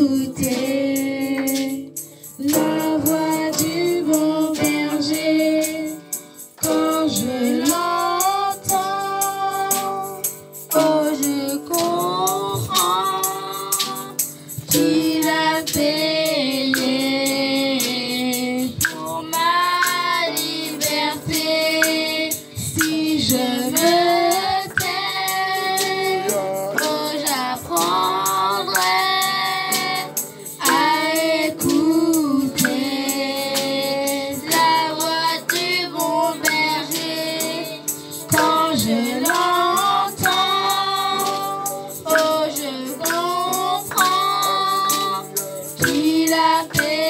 Écoutez la voix du bon berger quand je l'entends. Oh, je comprends qu'il a payé pour ma liberté. Si je me tais, oh, j'apprendrai à écouter la voix du bon berger quand je l'entends. Oh, je comprends qu'il a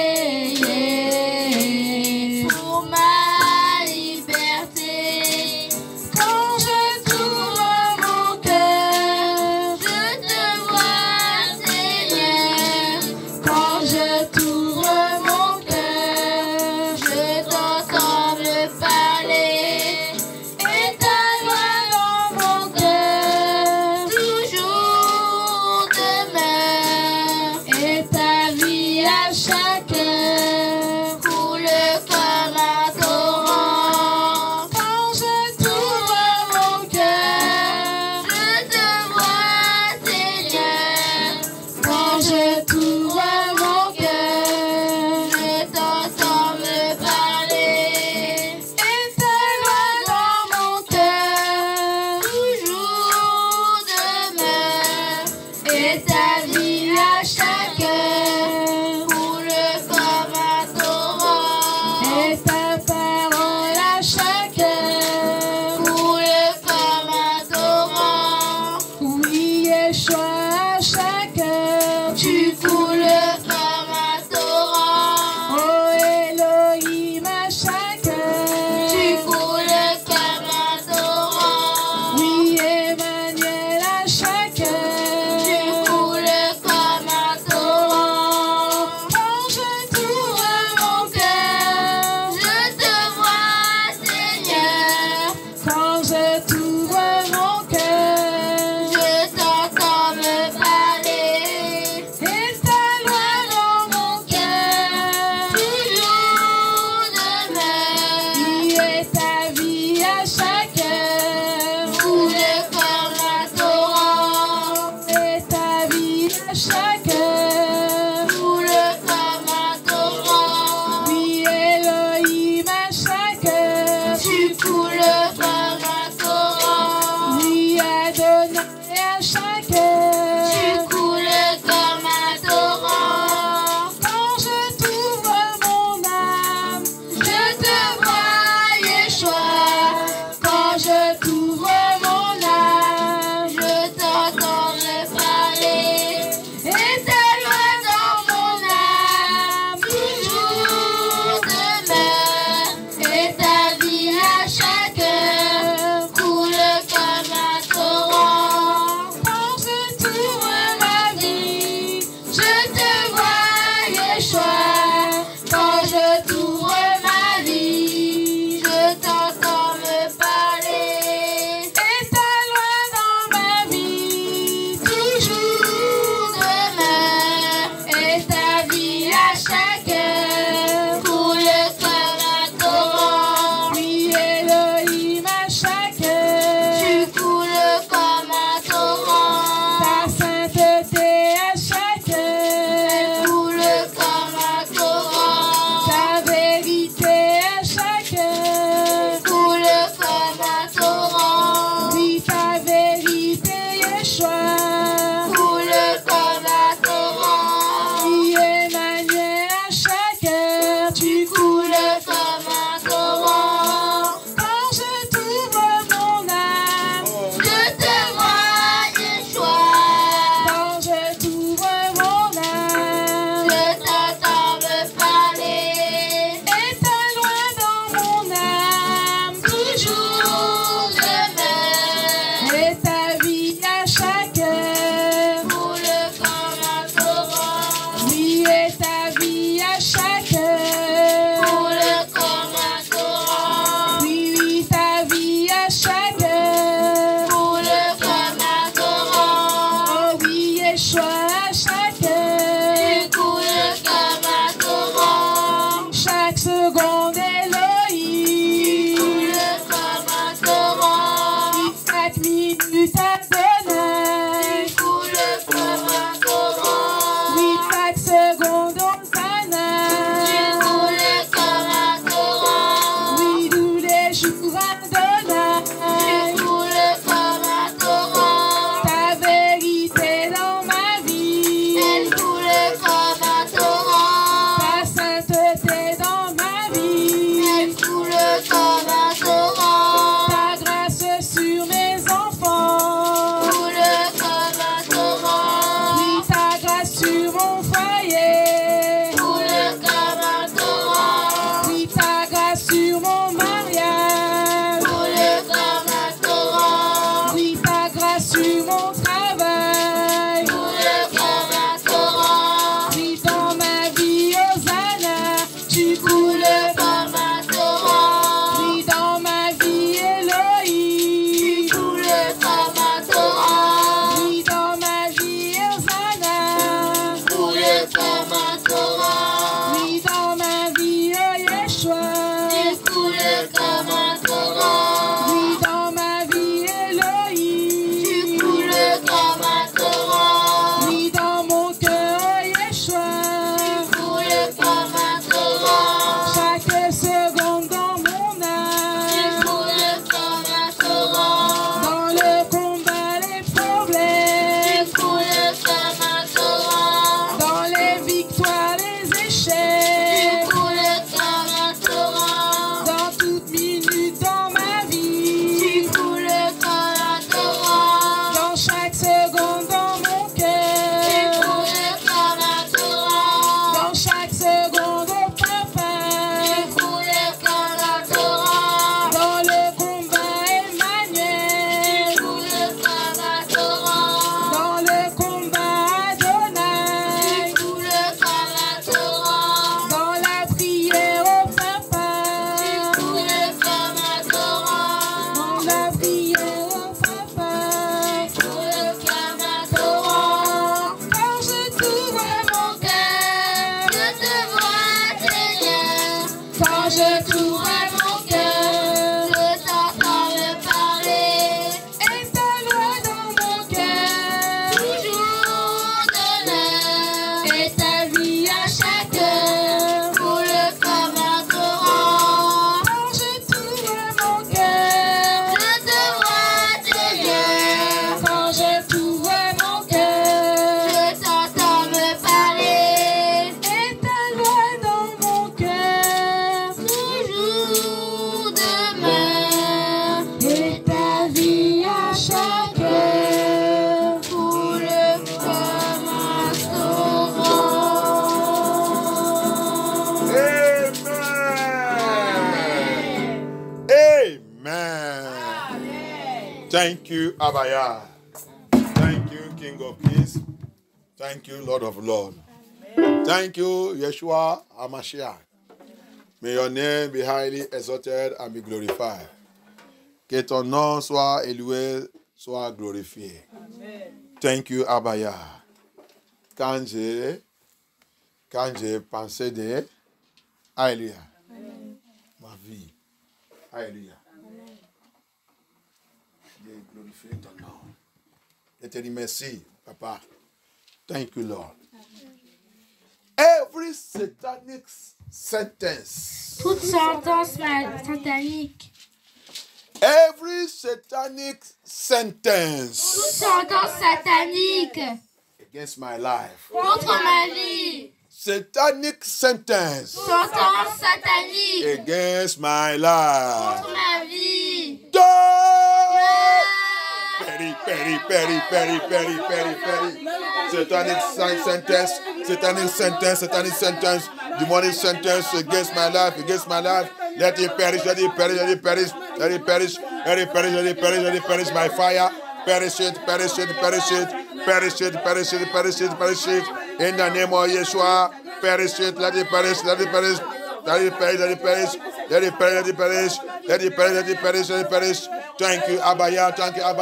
payé pour ma liberté. Quand je t'ouvre mon cœur, je te vois, Seigneur. Quand je t'ouvre mon cœur, je t'entends me parler. Et ta voix dans mon cœur toujours demeure. Et ta vie à chaque heure coule comme un torrent. Quand je t'ouvre mon cœur, je te vois, Seigneur. Quand je t'ouvre mon cœur, je t'entends me parler. Et ta voix dans mon cœur toujours demeure. Et ta vie à chaque heure coule comme un torrent. Et ta parole à chaque heure coule comme un torrent. Oui, Yeshua, à chaque heure tu coules Thank you, Abaya. Thank you, King of Kings. Thank you, Lord of Lords. Thank you, Yeshua HaMashiach. May your name be highly exalted and be glorified. Que ton nom soit élevé, soit glorifié. Amen. Thank you, Abaya. Quand j'ai pensé de Alléluia, ma vie, Alléluia, j'ai glorifié ton nom. Je te dis merci, Papa. Thank you, Lord. Every satanic sentence. Toute sentence satanique. Every satanic sentence. Toute sentence satanique. Against my life. Contre ma vie. Satanic sentence. Sentence satanique. Against my life. Contre ma vie. Peri. Satanic sentence. Satanic sentence. Demonic sentence against my life. Let it perish. Let it perish by fire. Perish it. In the name of Yeshua, perish it. Let it perish. Thank you, Abaya.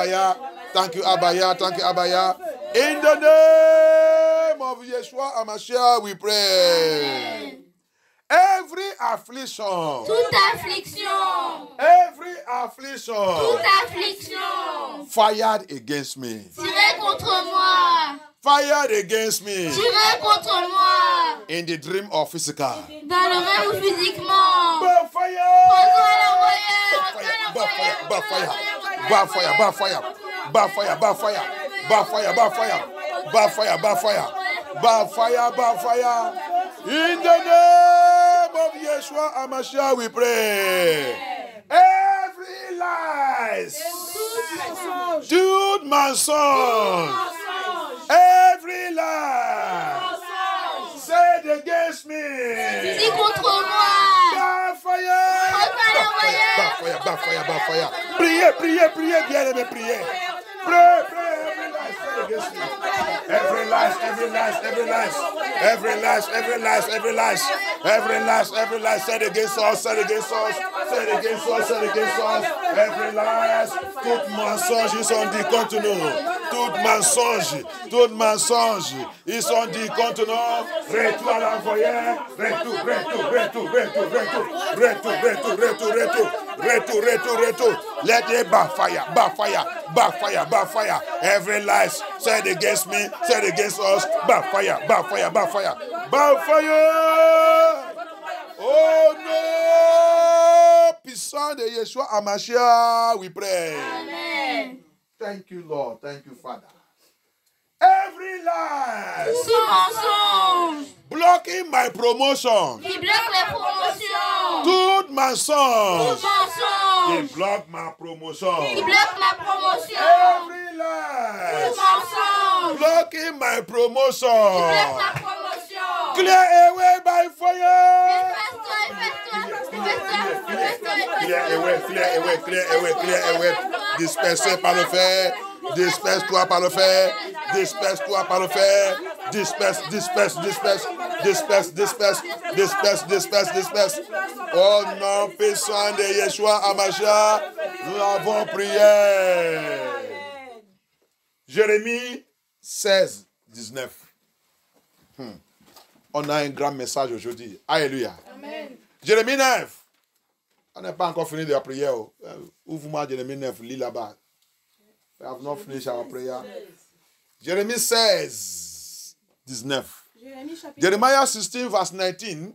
In the name of Yeshua HaMashiach, we pray. Amen. Every affliction. Toute affliction. Every affliction. Toute affliction. Fired against me. Tirez contre moi. Fired against me. Tirez contre moi. In the dream or physical. Dans le rêve ou physiquement. Fire. In the name of Yeshua HaMashiach, we pray. Every lies, dude, my son. Every lie said against me. Dis contre moi. Fire. Priez, bien-aimé, priez. Pray, every lies said against us. Every lies, tout mensonge, ils sont dit contre nous. Tout mensonge, ils sont dit contre nous. Retour à l'envoyeur, retour. Let it backfire. Every lies said against me, said against us, backfire. Oh no! Puissant de Yeshua HaMashiach, we pray. Amen. Thank you, Lord. Thank you, Father. Every lie Tout mensonge blocking my promotion. qui bloque les promotions. Tout mensonge Tout mensonge qui bloque ma promotion. qui bloque ma promotion. Every Tout lie mensonge blocking my qui bloque promotion. ma promotion. Clear away by fire. Clear away. Dispersé par le fer. Disperse-toi par le fer. Disperse. Oh non, puissant de Yeshua HaMashiach, nous avons prié. Jérémie 16, 19. On a un grand message aujourd'hui. Alléluia. Amen. Jérémie 9. On n'a pas encore fini de la prière. Ouvre-moi Jérémie 9, lis là-bas. We have not finished our prayer. Jérémie 16, 19. Jeremiah 16, verse 19.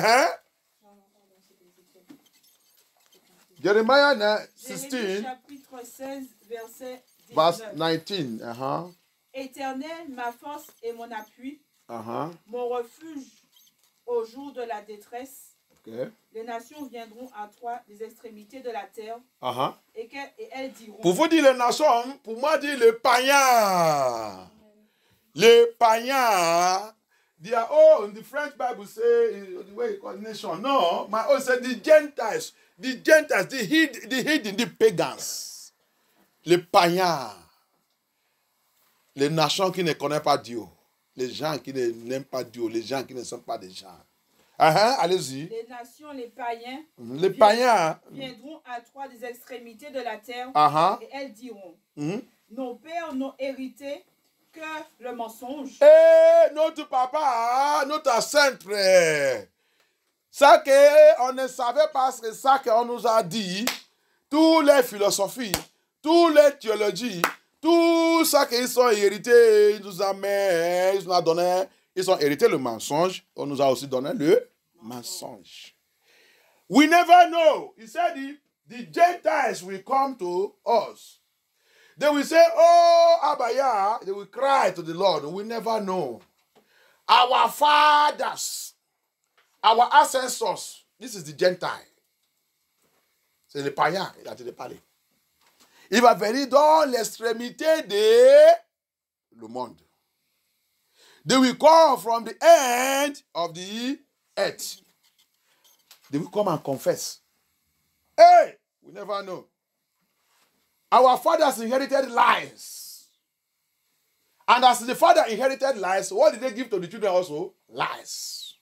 Jeremiah 16, chapitre 16, verset 19. verse 19. Éternel, ma force et mon appui, mon refuge au jour de la détresse. Okay. Les nations viendront à toi des extrémités de la terre et elles diront. Pour vous dire les nations, pour moi dire le païen. Les païens. They are all in the French Bible say the way you call nation. No, my own said the Gentiles, the hidden, the pagans. les païens, les nations qui ne connaissent pas Dieu, les gens qui n'aiment pas Dieu, les gens qui ne sont pas des gens. Allez-y. Les nations, les païens, viendront à toi des extrémités de la terre et elles diront, nos pères n'ont hérité que le mensonge. Et notre papa, notre ancêtre, ça qu'on ne savait pas, c'est ça qu'on nous a dit, toutes les philosophies, toutes les théologies, tout ça qu'ils ont hérité, ils nous ont donné, ils ont hérité le mensonge, on nous a aussi donné le mensonge. We never know. He said the Gentiles will come to us. They will say, oh, Abaya, they will cry to the Lord. We never know. Our fathers, our ancestors, this is the Gentile. C'est le païen, il a parlé. Il va venir dans l'extrémité de le monde. They will come from the end of the earth. They will come and confess. Hey, we never know. Our fathers inherited lies. And as the father inherited lies, what did they give to the children also? Lies.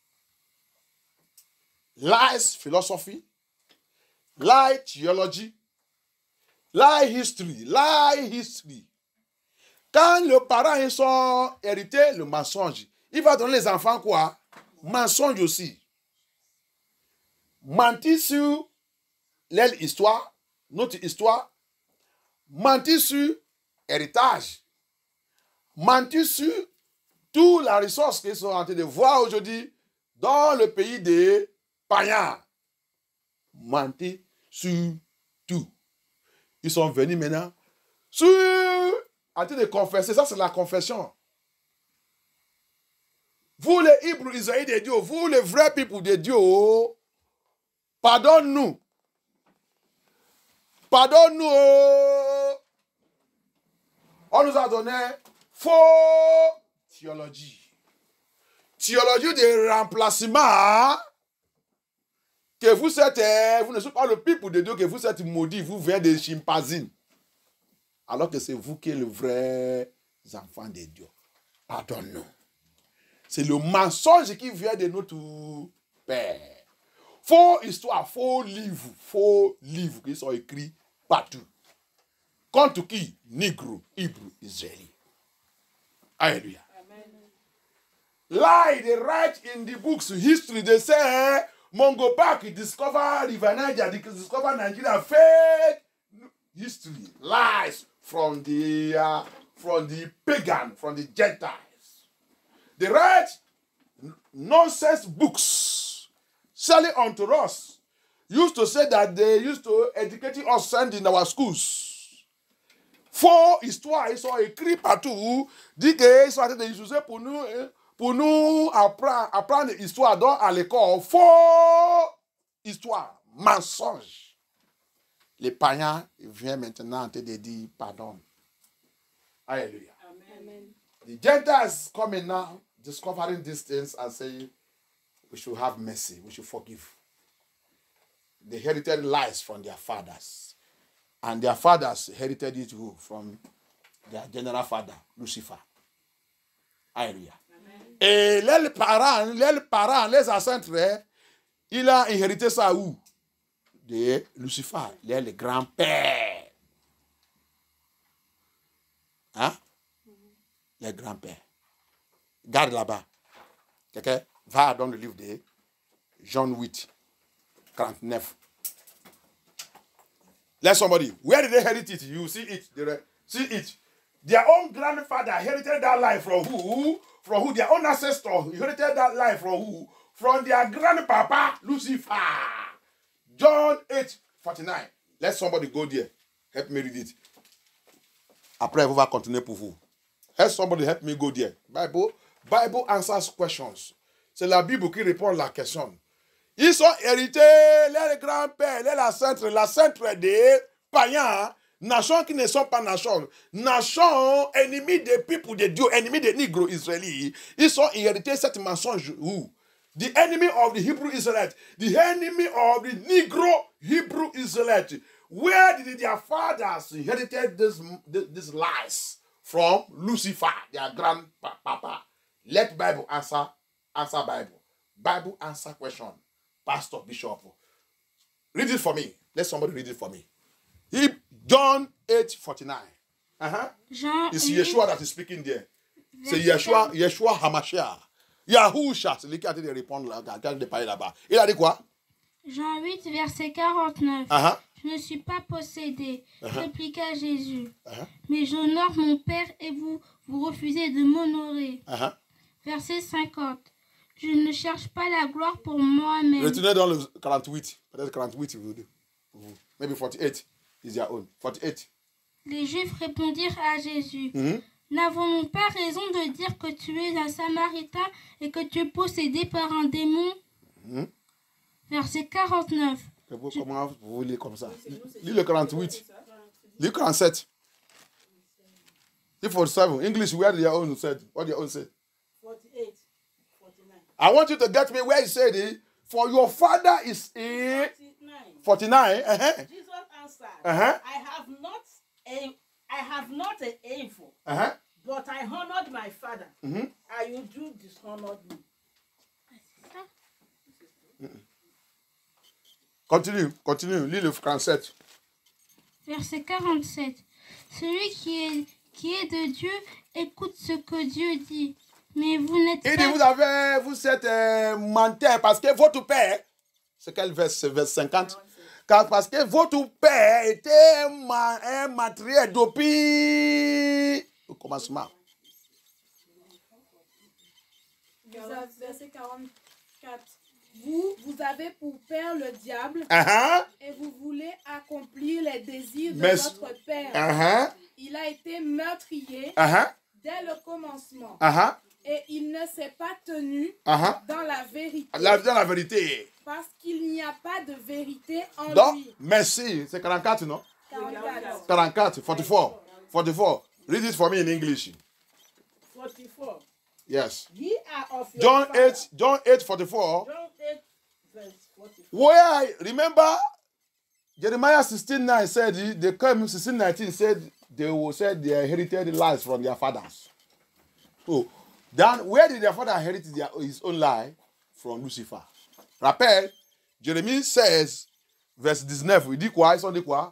Lies, philosophy. Lie, theology. Lie, history. Lie, history. Quand le parent et son hérité, le mensonge, il va donner les enfants quoi? Mensonge aussi. Mentir sur l'histoire, notre histoire. Mentir sur héritage. Mentir sur toute la ressource qu'ils sont en train de voir aujourd'hui dans le pays des païens. Mentir sur tout. Ils sont venus maintenant sur en train de confesser. Ça, c'est la confession. Vous, les Hébreux Israéliens de Dieu, vous, les vrais people de Dieu, pardonne-nous. Pardonne-nous. On nous a donné faux théologie. Théologie de remplacement. Que vous êtes, vous ne soyez pas le people de Dieu, que vous êtes maudit, vous venez des chimpanzés. Alors que c'est vous qui êtes le vrai enfant de Dieu. Pardonne-nous. C'est le mensonge qui vient de notre Père. Faux histoire, faux livres qui sont écrits partout. Contre qui? Négro, Hébreu, Israélien. Alléluia. Lie, they write in the books, history, they say, Mongo Park discovered River Niger, discovered Nigeria, fake history, lies from the pagan, from the Gentiles. They write nonsense books, selling unto us. Used to say that they used to educate us in our schools. Faux histoire, ils sont écrits partout. Dit qu'ils sont en train d'utiliser pour nous apprendre l'histoire à l'école. Faux histoire, mensonge. Les païens viennent maintenant te dire pardon. Alléluia. Amen. The Gentiles coming now, discovering these things and saying, we should have mercy, we should forgive. They inherited lies from their fathers. And their fathers inherited it too from their general father, Lucifer. Alléluia. Et les parents, les ancêtres, il a inhérité ça où? De Lucifer, les grands-pères. Hein? Les grands-pères. Garde là-bas. Quelqu'un va dans le livre de Jean 8, 49. Let somebody, where did they inherit it? You see it. See it. Their own grandfather inherited that life from who? From who? Their own ancestor inherited that life from who? From their grandpapa, Lucifer. John 8:49. Let somebody go there. Help me read it. Après, vous va continuer pour vous. Help somebody help me go there. Bible answers questions. C'est la Bible qui répond à la question. Ils sont hérités, les grands-pères, les ancêtres des païens, nations qui ne sont pas nations, nations ennemies des peuples de Dieu, ennemis des négros israéliens. Ils sont hérités cette mensonge où? The enemy of the Hebrew Israelites, the enemy of the Negro Hebrew Israelites, Where did their fathers inherited this lies from? Lucifer, their grandpapa. Let Bible answer Bible. Bible answer question. Pastor, Bishop. Read it for me. Let somebody read it for me. John 8:49. It's Yeshua that is speaking there. C'est Yeshua Hamashiach. Yahusha, c'est lui qui a dit de répondre là, qui a dit de parler là-bas. Il a dit quoi? Jean 8, verset 49. Je ne suis pas possédé, répliqua Jésus. Mais j'honore mon Père et vous refusez de m'honorer. Verset 50. Je ne cherche pas la gloire pour moi-même. Retournez dans le 48. Peut-être 48, vous. Maybe 48 is your own. 48. Les Juifs répondirent à Jésus. N'avons-nous pas raison de dire que tu es un Samaritain et que tu es possédé par un démon? Verset 49. Comment vous lisez comme ça? Lis le 48. Lis le 47. Lis 47. English, where your own said? What your own said? 48. 49. I want you to get me where he said it. For your father is a 49. Jesus answered, I have not an evil, but I honored my father, and you do dishonored me. Continue. Lis le 47. Verset 47. Celui qui est de Dieu écoute ce que Dieu dit. Mais vous n'êtes pas... Il dit, vous êtes menteur parce que votre père, c'est quel verset? Verset 50? Car parce que votre père était un matériel depuis le commencement. Verset 44. Vous avez pour père le diable et vous voulez accomplir les désirs de votre père. Il a été meurtrier dès le commencement. Et il ne s'est pas tenu dans la vérité. Dans la vérité. Parce qu'il n'y a pas de vérité en lui. Merci. C'est 44, non? 44. 44. 44. Read it for me in English. 44. Yes. Ye are of your father. John 8, 44. John 8, verse 44. Where, remember, Jeremiah 16:9 said, they came 16:19 said, they inherited lies from their fathers. So, then where did their father inherit his own lie? From Lucifer. Rappel, Jérémie 16, verse 19, il dit quoi? Ils ont dit quoi?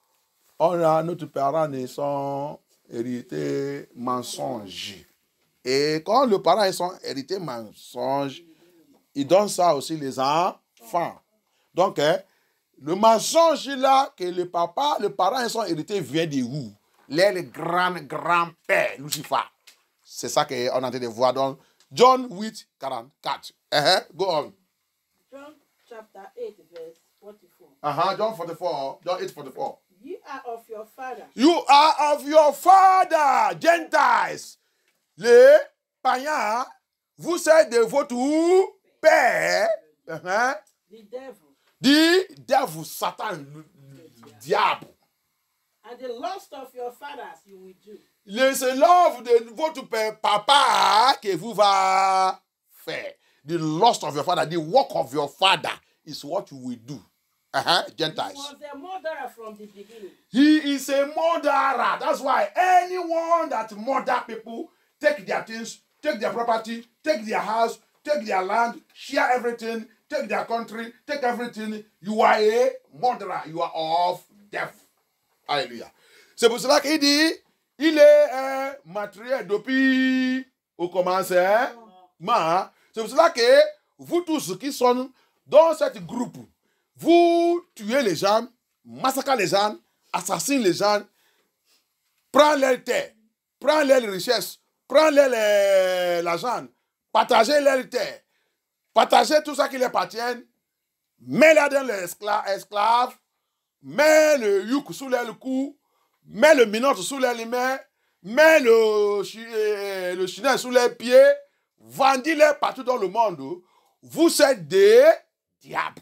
Notre parent ne sont hérité mensonge. Et quand le parent ils sont hérité mensonge, il donne ça aussi les enfants. Donc, le mensonge là que le parent ils sont hérités vient de où? Les grands-grands-pères, Lucifer. C'est ça qu'on est en train de voir dans John 8, 44. Go on. John chapter 8, verse 44. John 44. John 8, 44. You are of your father. You are of your father, Gentiles. Les païens, vous êtes de votre père. The devil. The devil, Satan, le diable. And the lust of your fathers you will do. C'est l'œuvre de votre père, papa, que vous va faire. The lust of your father, the work of your father is what you will do. Gentiles. He was a murderer from the beginning. He is a murderer. That's why anyone that murder people, take their things, take their property, take their house, take their land, share everything, take their country, take everything. You are a murderer. You are of death. Alléluia. C'est pour cela qu'il dit, il est un matériel depuis au commencement. C'est pour cela que vous tous qui sont dans ce groupe, vous tuez les gens, massacrez les gens, assassinez les gens, prenez leurs terres, prenez leurs richesses, prenez l'argent, partagez leurs terres, partagez tout ça qui leur appartient, mettez-les dans les esclaves, mets le youk sous leur cou, mets le minotre sous leurs mains, mets le chinois sous leurs pieds, vendez-les partout dans le monde. Vous êtes des diables.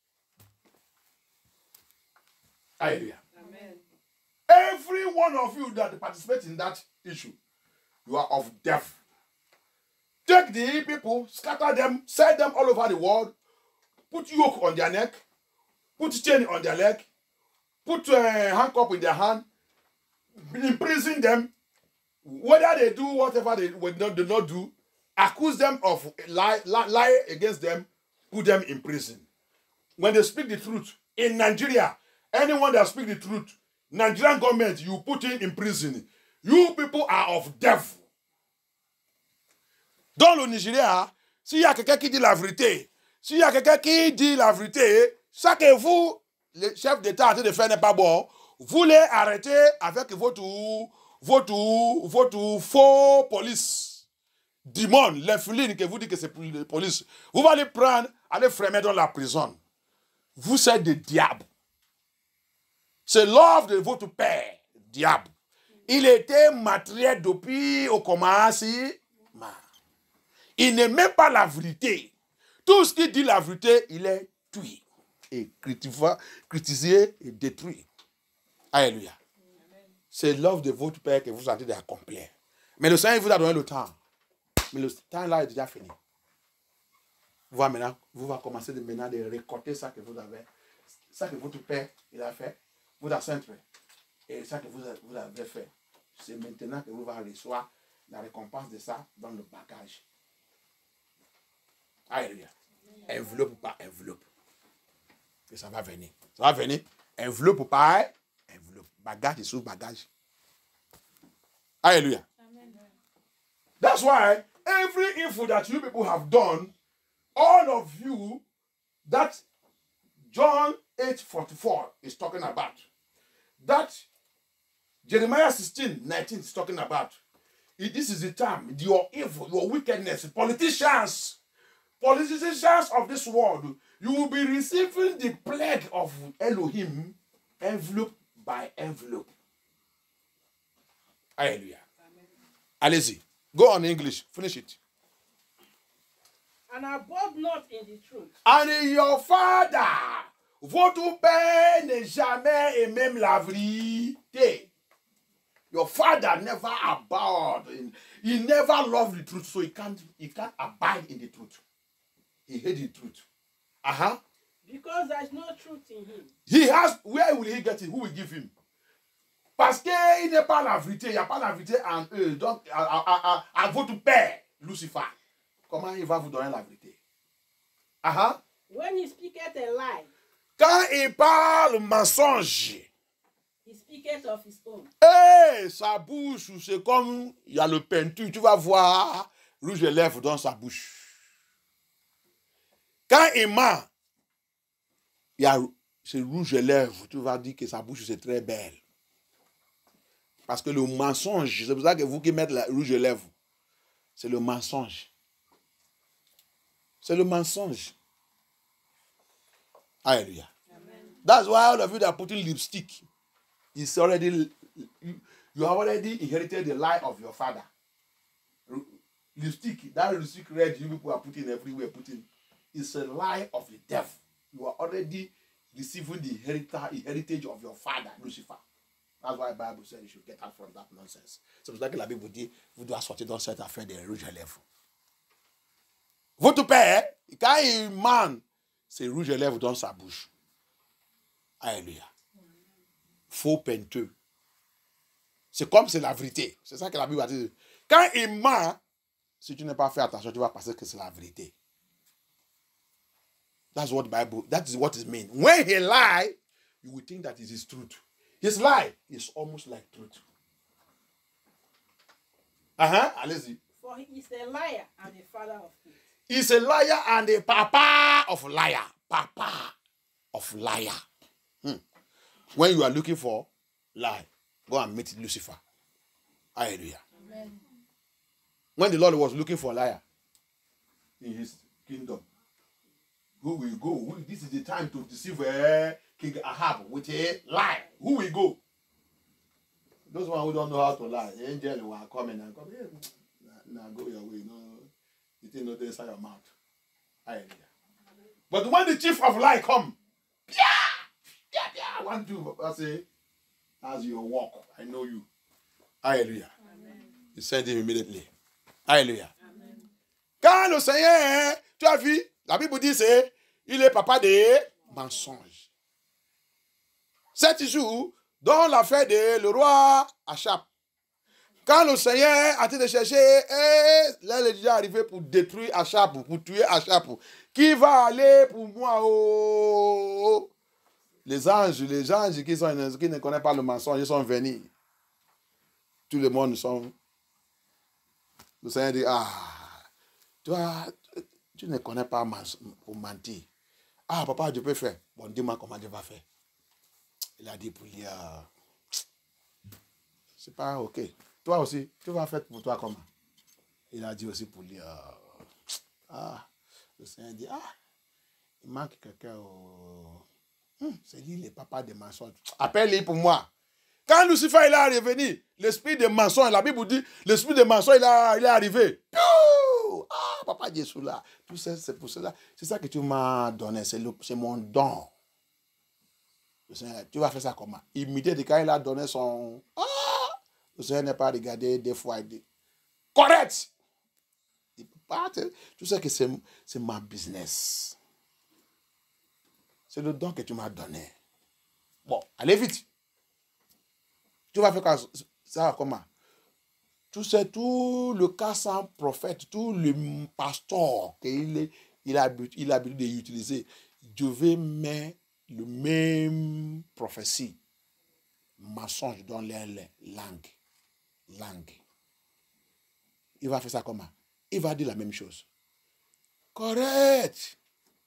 Hallelujah. Amen. Every one of you that participate in that issue, you are of death. Take the people, scatter them, sell them all over the world, put yoke on their neck, put chain on their leg, put a handcuff in their hand, imprison them, whether they do whatever they do not do, accuse them of lie against them, put them in prison. When they speak the truth, in Nigeria, anyone that speaks the truth, Nigerian government, you put in prison. You people are of devil. Dans le Nigeria, s'il y a quelqu'un qui dit la vérité, ça que vous, le chef d'État en train de faire n'est pas bon, vous les arrêtez avec votre faux police. Dimon, l'infuline que vous dites que c'est la police. Vous allez prendre, aller framer dans la prison. Vous êtes des diables. C'est l'œuvre de votre père, diable. Il était matriarche depuis au commencement. Il n'aimait pas la vérité. Tout ce qui dit la vérité, il est tué. Et critiqué et détruit. Alléluia. C'est l'œuvre de votre Père que vous êtes en train d'accomplir. Mais le Seigneur vous a donné le temps. Mais le temps là est déjà fini. Vous allez commencer maintenant de récolter ça que vous avez. Ça que votre Père il a fait. Vous a saint fait. Et ça que vous avez fait. C'est maintenant que vous allez recevoir la récompense de ça dans le bagage. Alléluia. Enveloppe par enveloppe. Et ça va venir. Ça va venir. Enveloppe par enveloppe. Bagage sous bagage. Alléluia. That's why every info that you people have done, all of you, that John 8:44 is talking about, that Jeremiah 16:19 is talking about. This is the time, your evil, your wickedness, politicians of this world, you will be receiving the plague of Elohim, envelope by envelope. Hallelujah. Allez-y. Go on English. Finish it. And abode not in the truth. And your father, votre père n'est jamais et même la vérité. Your father never abode. He never loved the truth, so he can't abide in the truth. He hates the truth. Because there is no truth in him. He has, where will he get it? Who will give him? Parce qu'il n'est pas la vérité, il n'y a pas la vérité en eux. Donc, à votre père, Lucifer, comment il va vous donner la vérité? When he speaketh a lie, quand il parle mensonge, he speaketh of his own. Sa bouche, c'est comme il y a le peinture, tu vas voir rouge et lèvres dans sa bouche. Quand il ment, il y a ce rouge et lèvres, tu vas dire que sa bouche c'est très belle. Parce que le mensonge, c'est pour ça que vous qui mettez le rouge et lèvres, c'est le mensonge. C'est le mensonge. Hallelujah. That's why all of you that are putting lipstick, it's already, you have already inherited the lie of your father. Lipstick, that lipstick red you people are putting everywhere, it's a lie of the devil. You are already receiving the heritage of your father, Lucifer. That's why the Bible said you should get out from that nonsense. C'est pour ça que la Bible dit, vous devez sortir dans cette affaire de rouge à lèvres. Votre père, quand il ment, c'est rouge à lèvres dans sa bouche. Alléluia. Faux penteux. C'est comme c'est la vérité. C'est ça que la Bible a dit. Quand il ment, si tu n'as pas fait attention, tu vas penser que c'est la vérité. That is what it means. When he lies, you will think that it is truth. His lie is almost like truth. Allez-y. For he is a liar and a father of it. He's a liar and a papa of liar. Papa of liar. When you are looking for lie, go and meet Lucifer. Hallelujah. Amen. When the Lord was looking for a liar in his kingdom, who will go? This is the time to deceive King Ahab with a lie. Who will go? Those one who don't know how to lie. The angel will come in and come. Now go your way. No, it ain't not inside your mouth. Hallelujah. But when the chief of lie come, I want to. I say, as you walk, I know you. Hallelujah. Amen. You send him immediately. Hallelujah. Amen. Quand le Seigneur, tu as vu, la Bible dit c'est, il est papa des mensonges. 7 jours, dans l'affaire de le roi Achab. Quand le Seigneur a été de chercher, là, il est déjà arrivé pour détruire Achab, pour tuer Achab. Qui va aller pour moi? Oh, les anges qui ne connaissent pas le mensonge, ils sont venus. Tout le monde sont... Le Seigneur dit, toi, tu ne connais pas pour mentir. Papa, je peux faire. Bon, dis-moi comment je vais faire. Il a dit pour lui, c'est pas ok. Toi aussi, tu vas faire pour toi comment? Il a dit aussi pour lui, le Seigneur dit, il manque quelqu'un. C'est lui le papa des mensonges. Appelle-lui pour moi. Quand Lucifer il est revenu, l'esprit de mensonge, la Bible dit, l'esprit de mensonge il est arrivé. Papa Jésus là, tu sais, c'est pour cela. C'est ça que tu m'as donné, c'est mon don. Tu vas faire ça comment? Immédiatement, quand il a donné son... le Seigneur n'est pas regardé des fois, il dit, correct! Tu sais que c'est ma business. C'est le don que tu m'as donné. Bon, allez vite. Tu vas faire ça comment? Tu sais, tout le cas sans prophète, tout le pasteur qu'il a l'habitude d'utiliser, je vais mettre le même prophétie, mensonge dans les langues. Il va faire ça comment? Il va dire la même chose. Correct.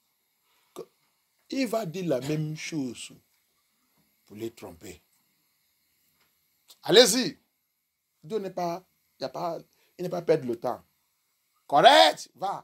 Il va dire la même chose pour les tromper. Allez-y. Dieu n'est pas, il n'est pas perdre le temps. Correct, va.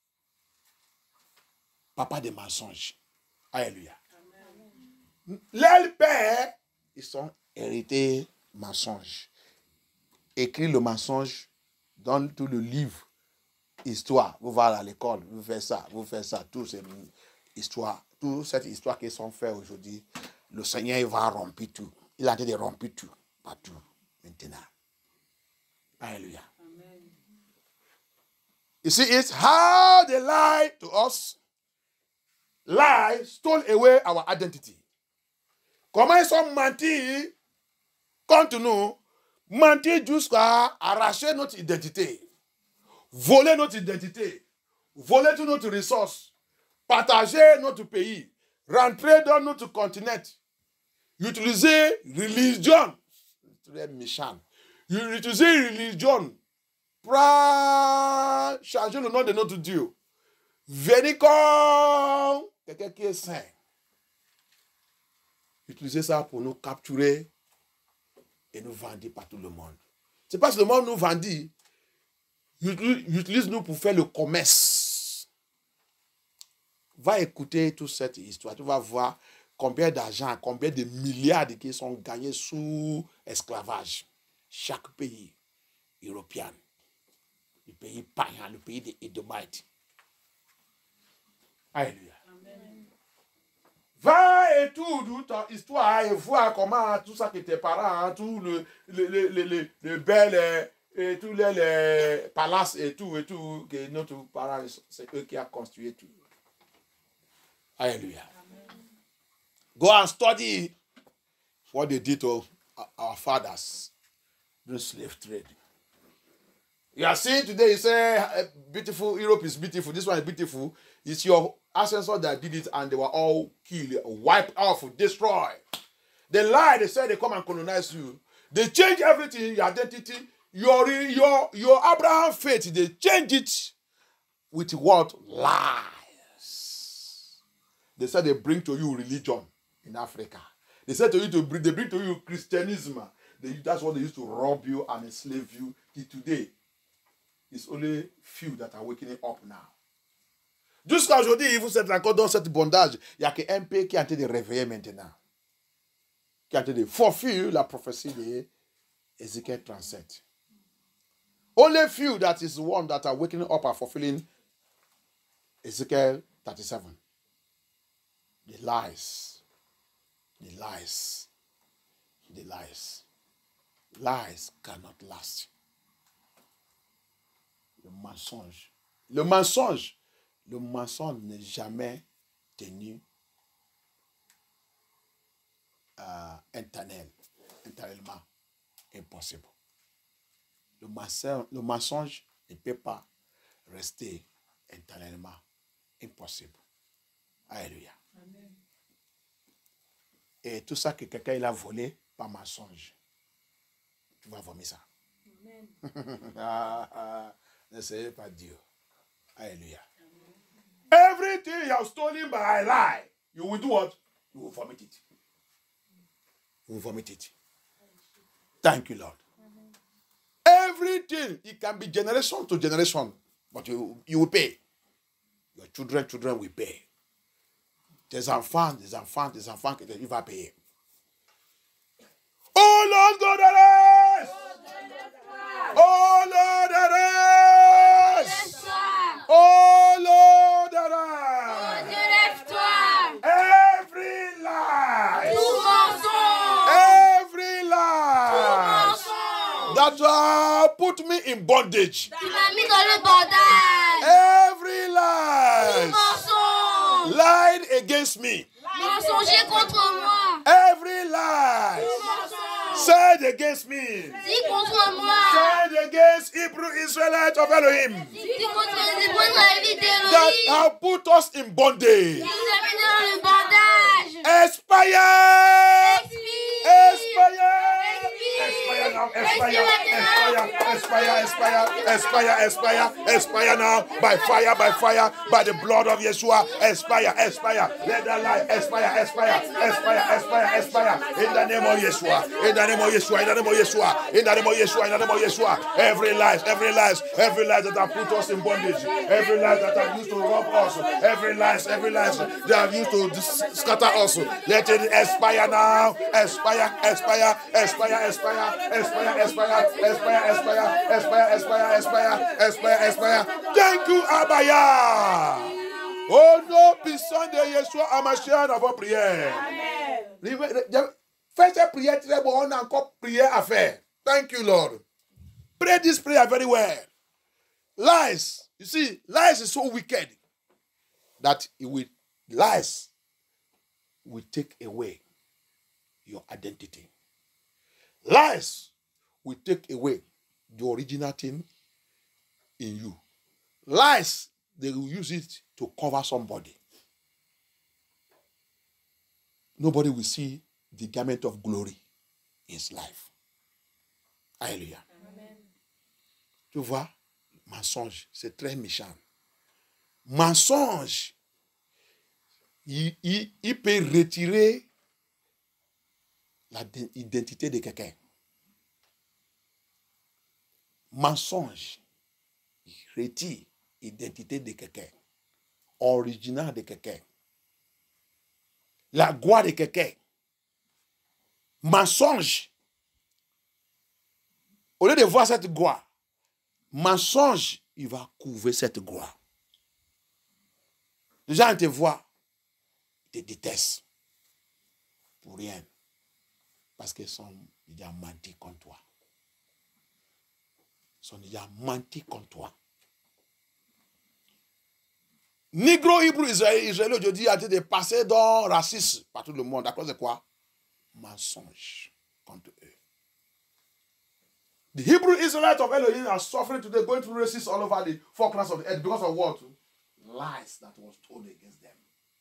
Papa des mensonges. Alléluia. Les pères, ils sont hérités mensonges. Écrit le mensonge dans tout le livre. Histoire. Vous allez à l'école, vous faites ça, tout c'est histoire. Toute cette histoire qu'ils sont faits aujourd'hui, le Seigneur il va rompre tout. Il a été rompu tout. Partout. Maintenant. Alléluia. Amen. You see, it's how they lied to us. Lie stole away our identity. Comment ils sont menti contre nous, menti jusqu'à arracher notre identité, voler notre identité, voler toutes notre ressources, partager notre pays, rentrer dans notre continent, utiliser religion, très méchant, utiliser religion pour changer le nom de notre Dieu, venir comme quelqu'un qui est saint. Utiliser ça pour nous capturer et nous vendre par tout le monde. C'est parce que le monde nous vendit, utilise nous pour faire le commerce. Va écouter toute cette histoire, tu vas voir combien d'argent, combien de milliards qui sont gagnés sous esclavage. Chaque pays européen, le pays païen, le pays des Édomites. Alléluia. Va et tout ton histoire et vois comment tout ça que tes parents, tout le bel et tous les palaces et tout, que notre parents, c'est eux qui ont construit tout. Alléluia. Go and study what they did to our fathers during slave trade. You are seeing today, you say, beautiful, Europe is beautiful, this one is beautiful. It's your ancestors that did it and they were all killed, wiped off, destroyed. They lie, they say they come and colonize you. They change everything, your identity, your Abraham faith, they change it with what? Lies. They said they bring to you religion in Africa. They said to you they bring to you Christianism. That's what they used to rob you and enslave you. Till today, it's only few that are waking up now. Jusqu'à aujourd'hui, vous êtes encore dans cette bondage. Il n'y a qu'un pays qui est en train de réveiller maintenant. Qui est en train de fulfill la prophétie de Ézéchiel 37. Only few that is one that are waking up and fulfilling Ezekiel 37. The lies. The lies. The lies. Lies cannot last. Le mensonge. Le mensonge. Le mensonge n'est jamais tenu internellement impossible. Le mensonge ne peut pas rester internellement impossible. Alléluia. Amen. Et tout ça que quelqu'un il a volé par mensonge, tu vas vomir ça. N'essayez pas Dieu. Alléluia. Everything you have stolen by a lie, you will do what? You will vomit it. You will vomit it. Thank you, Lord. Everything, it can be generation to generation, but you will pay. Your children will pay. Des enfants, il va payer. Oh Lord God, arise! Oh Lord, arise! Oh Lord, arise! Every lie, every lie that put me in bondage, every lie lied against me, every lie said against me, said against Hebrew Israelites of Elohim, that have put us in bondage, expire, expire. Expire now, by fire, by the blood of Yeshua, expire. Let that life expire. In the name of Yeshua, in the name of Yeshua. Every lie that have put us in bondage, every lie that have used to rob us, every lie that have used to scatter us, let it expire now, expire. Thank you, Abaya. Oh non, puissant de Yeshua Hamashiach, dans vos prières. Faites cette prière très bon, on a encore prière à faire. Thank you, Lord. Pray this prayer very well. Lies, you see, lies is so wicked that lies will take away your identity. Lies will take away the original thing in you. Lies, they will use it to cover somebody. Nobody will see the garment of glory in his life. Alléluia. Amen. Tu vois, mensonge, c'est très méchant. Mensonge, il peut retirer l'identité de quelqu'un. Mensonge, il retire l'identité de quelqu'un, original de quelqu'un, la gloire de quelqu'un. Mensonge, au lieu de voir cette gloire, mensonge, il va couvrir cette gloire. Les gens te voient, ils te détestent pour rien. Parce qu'ils sont déjà menti contre toi. Ils sont déjà menti contre toi. Négro, Hébreu, Israël, aujourd'hui, a été dépassé dans le racisme par tout le monde. À cause de quoi? Mensonge contre eux. The Hebrew Israelites of Elohim are suffering today, going through racism all over the four corners of the earth because of what? Lies that was told against them.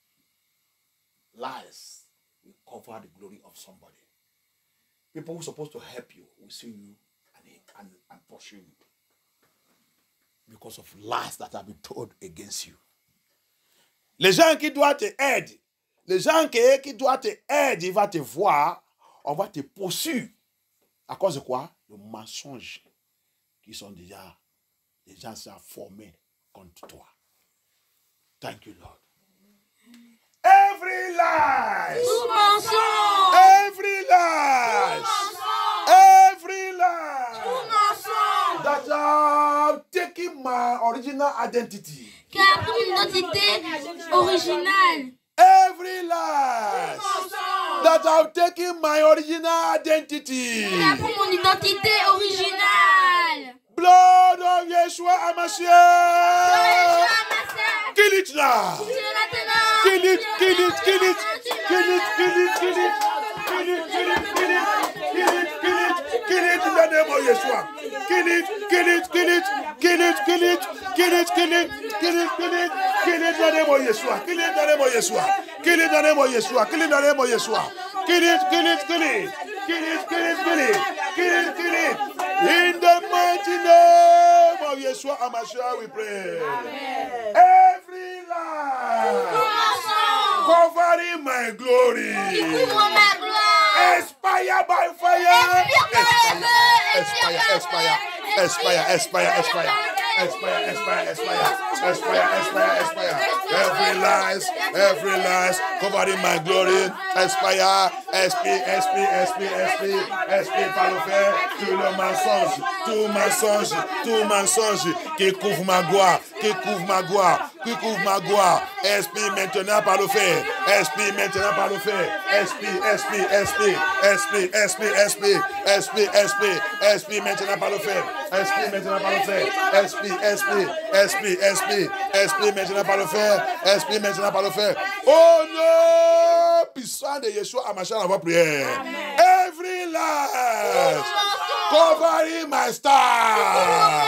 Lies will cover the glory of somebody. People who are supposed to help you will see you and pursue you because of lies that have been told against you. Les gens qui doivent te aider, qui doivent te aider, ils vont te voir, on va te poursuivre. À cause de quoi? Le mensonge qui sont déjà, les gens sont formés contre toi. Thank you, Lord. Every lie. Tout mensonge. Every lie. Every lie. Tout mensonge. That are taking my original identity. Qui a pris une identité originale. Every lie. That have taken my original identity. Qui a pris mon identité originale. Blood of Yeshua Hamashiach. Kill it now. Kill it. Kill it in the name of Yeshua. Kill it in the name of Yeshua. Kill it in the name of Yeshua. Kill it in the name of Yeshua. Kill it in the name of Yeshua. Kill it. In the mighty name of Yeshua HaMashiach we pray. Amen. Every lie covering my glory. Expire by fire. Expire. Every lies covering my glory. Expire. SP par le fer. Tout mensonge qui couvre ma gloire. SP maintenant par le fer. SP maintenant par le fer. SP maintenant par le fer. SP maintenant par le fer. SP maintenant par le fer. SP maintenant par le fer. Oh non! Puissant de Yeshua HaMashiach, on va prier. Every lies covering my star.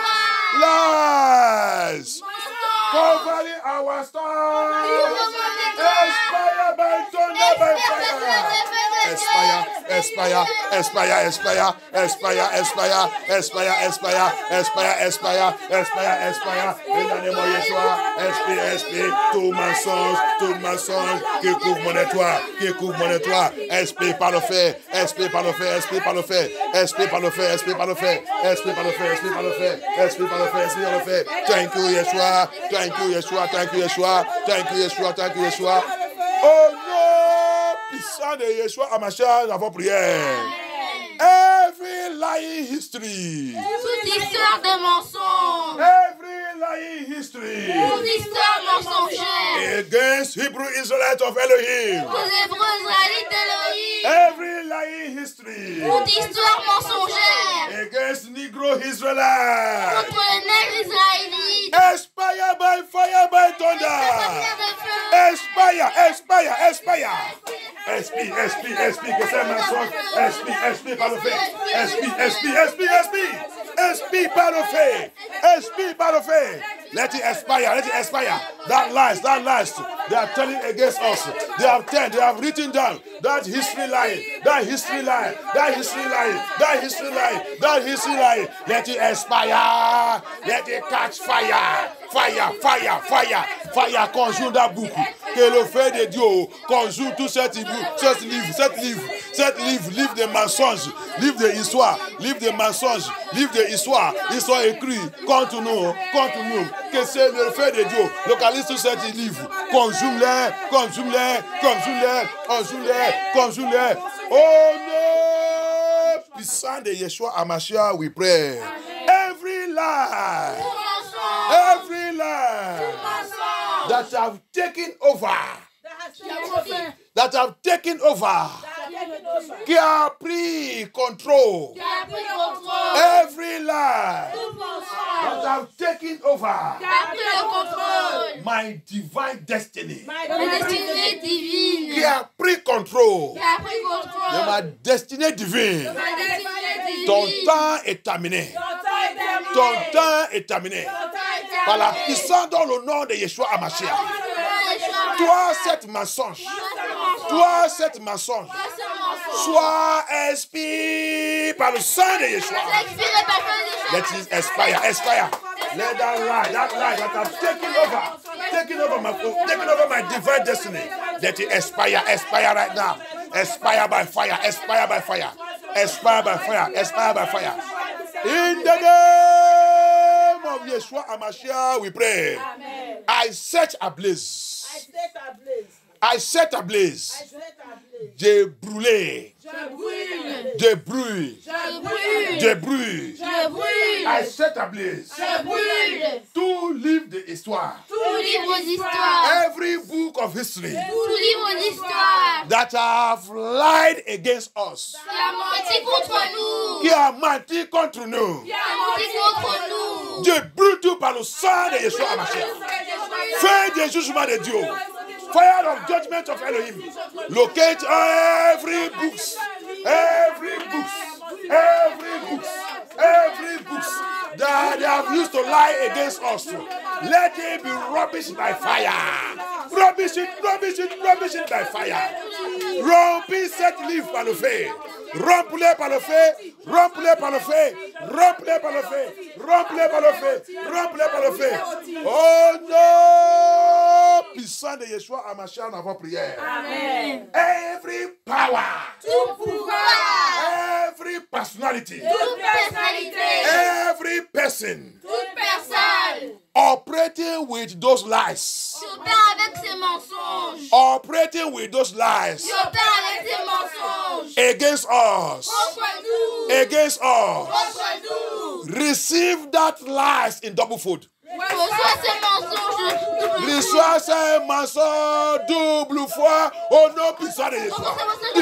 Lies covering our star. Expire by thunder, by fire. Expire. In the name of Yeshua, SP, tout mensonge qui couvre mon étoile, SP par le fer. Thank you, Yeshua. Oh non, puissant de Yeshua HaMashiach, nous avons prié. Every lying history. Toute histoire de mensonge. Every lying history. Toute histoire mensongère. Against Hebrew Israelites of Elohim. Aux Hébreux Israélites d'Elohim. Every lying history. Toute histoire mensongère. Against Negro Israelites. Contre les nègres israélites. Expire by fire, by thunder. Expire. SP, que c'est mensonge. SP par le fait. SP par le fait. Let it expire. That lies. They are telling against us. They have written down that history lie. Let it expire. Let it catch fire. Fire conjoint la boucle. Que le feu de Dieu conjoint tout cette livre de mensonges, livre de histoire, histoire écrite contre nous. Que c'est le feu de Dieu localise tout cet livre. Conjoint-les. Oh non! Puissant de Yeshua HaMashiach, we pray. Every lie that have taken over, qui a pris contrôle. Every lie that have taken over my divine destiny. Ma destinée divine. Qui a pris contrôle de ma destinée divine. Ton temps est terminé. Par la puissance dans le nom de Yeshua HaMashiach. Toi, cette mensonge. Sois expiré par le sang de Yeshua. Let it expire. Let that lie that have taken over my divine destiny. Let it expire right now. Expire by fire. In the name of Yeshua HaMashiach, we pray. Amen. I set ablaze. Je brûle. I set ablaze. Tout livre d'histoire. Every book of history. That have lied against us. Qui a menti contre nous. Je brûle tout par le sang de Yeshua HaMashiach. Fais des jugements de Dieu Fire of judgment of Elohim. Locate every books. Every books. Every books. Every books that they have used to lie against us. Let it be rubbished by fire. Rubbish it by fire. Remplis cette livre par le feu. Remplis par le feu. Remplis par le feu. Remplis par le feu. Remplis par le feu. Remplis par le feu. Oh non! Puissant de Yeshua Hamashiach dans votre prière. Amen. Every power. Tout pouvoir. Every personality. Toute personnalité. Every person. Toute personne. Operating with those lies. Tu opères avec ces mensonges. Operating with those lies. Tu opères avec ces mensonges. Against us. Contre nous. Against us. Contre nous. Receive that lies in double fold. Reçois ces mensonges double fois. Reçois ces mensonges double fois au nom puissant de Yeshua.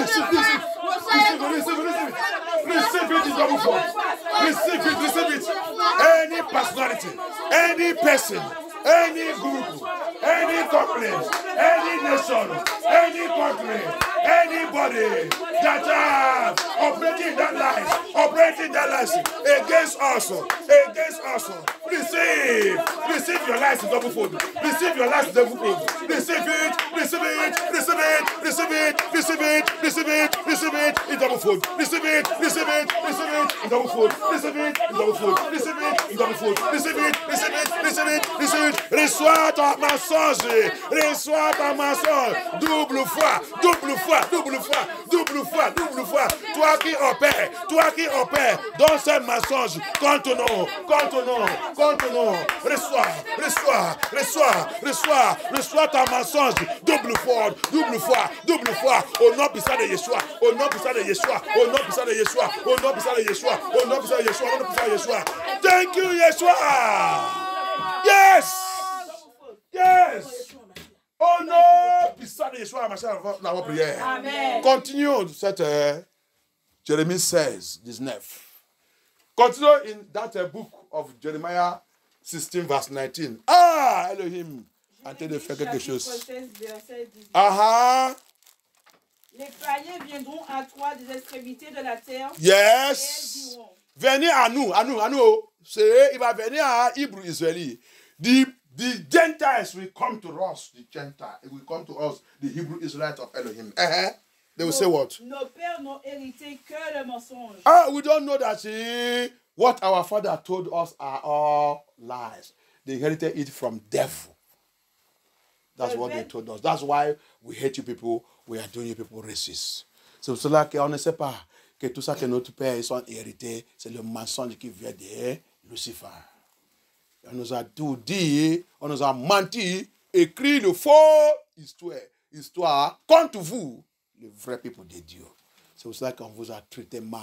Receive it in double fold. Receive it. Any personality, any person, any group, any company, any nation, any country, anybody that have operating that lies against us, receive your lies in double fold. Receive your lies in double fold. Receive it in double fold. Receive it in double fold. Receive it in double fold. Receive it in double fold. Receive it. Reçois ta mensonge. Reçois ta mensonge. Double fois. Toi qui opères dans ce mensonge, contre nous. Reçois ta mensonge. Double fois. Au nom puissant de Yeshua. Thank you, Yeshua. Yes. Oh non, puissant de Yeshua, dans votre prière. Amen. Continuons cette Jérémie 16, 19. Continue in that book of Jeremiah 16, verse 19. Ah, Elohim, en train de faire quelque chose. 16, verset 19. Les païens viendront à toi des extrémités de la terre. Yes. Venez à nous. Il va venir à Hébreu Israélite. The Gentiles will come to us. The Hebrew Israelites of Elohim. They will say what? Nos pères n'ont hérité que le mensonge. We don't know that what our father told us are all lies. They inherited it from devil. That's what they told us. That's why we hate you people. We are doing you people racist. C'est pour cela qu'on ne sait pas que tout ça que notre père ils ont hérité, c'est le mensonge qui vient de Lucifer. On nous a tout dit, on nous a menti, écrit le faux histoire contre vous, le vrai peuple de Dieu. C'est pour cela qu'on vous a traité mal.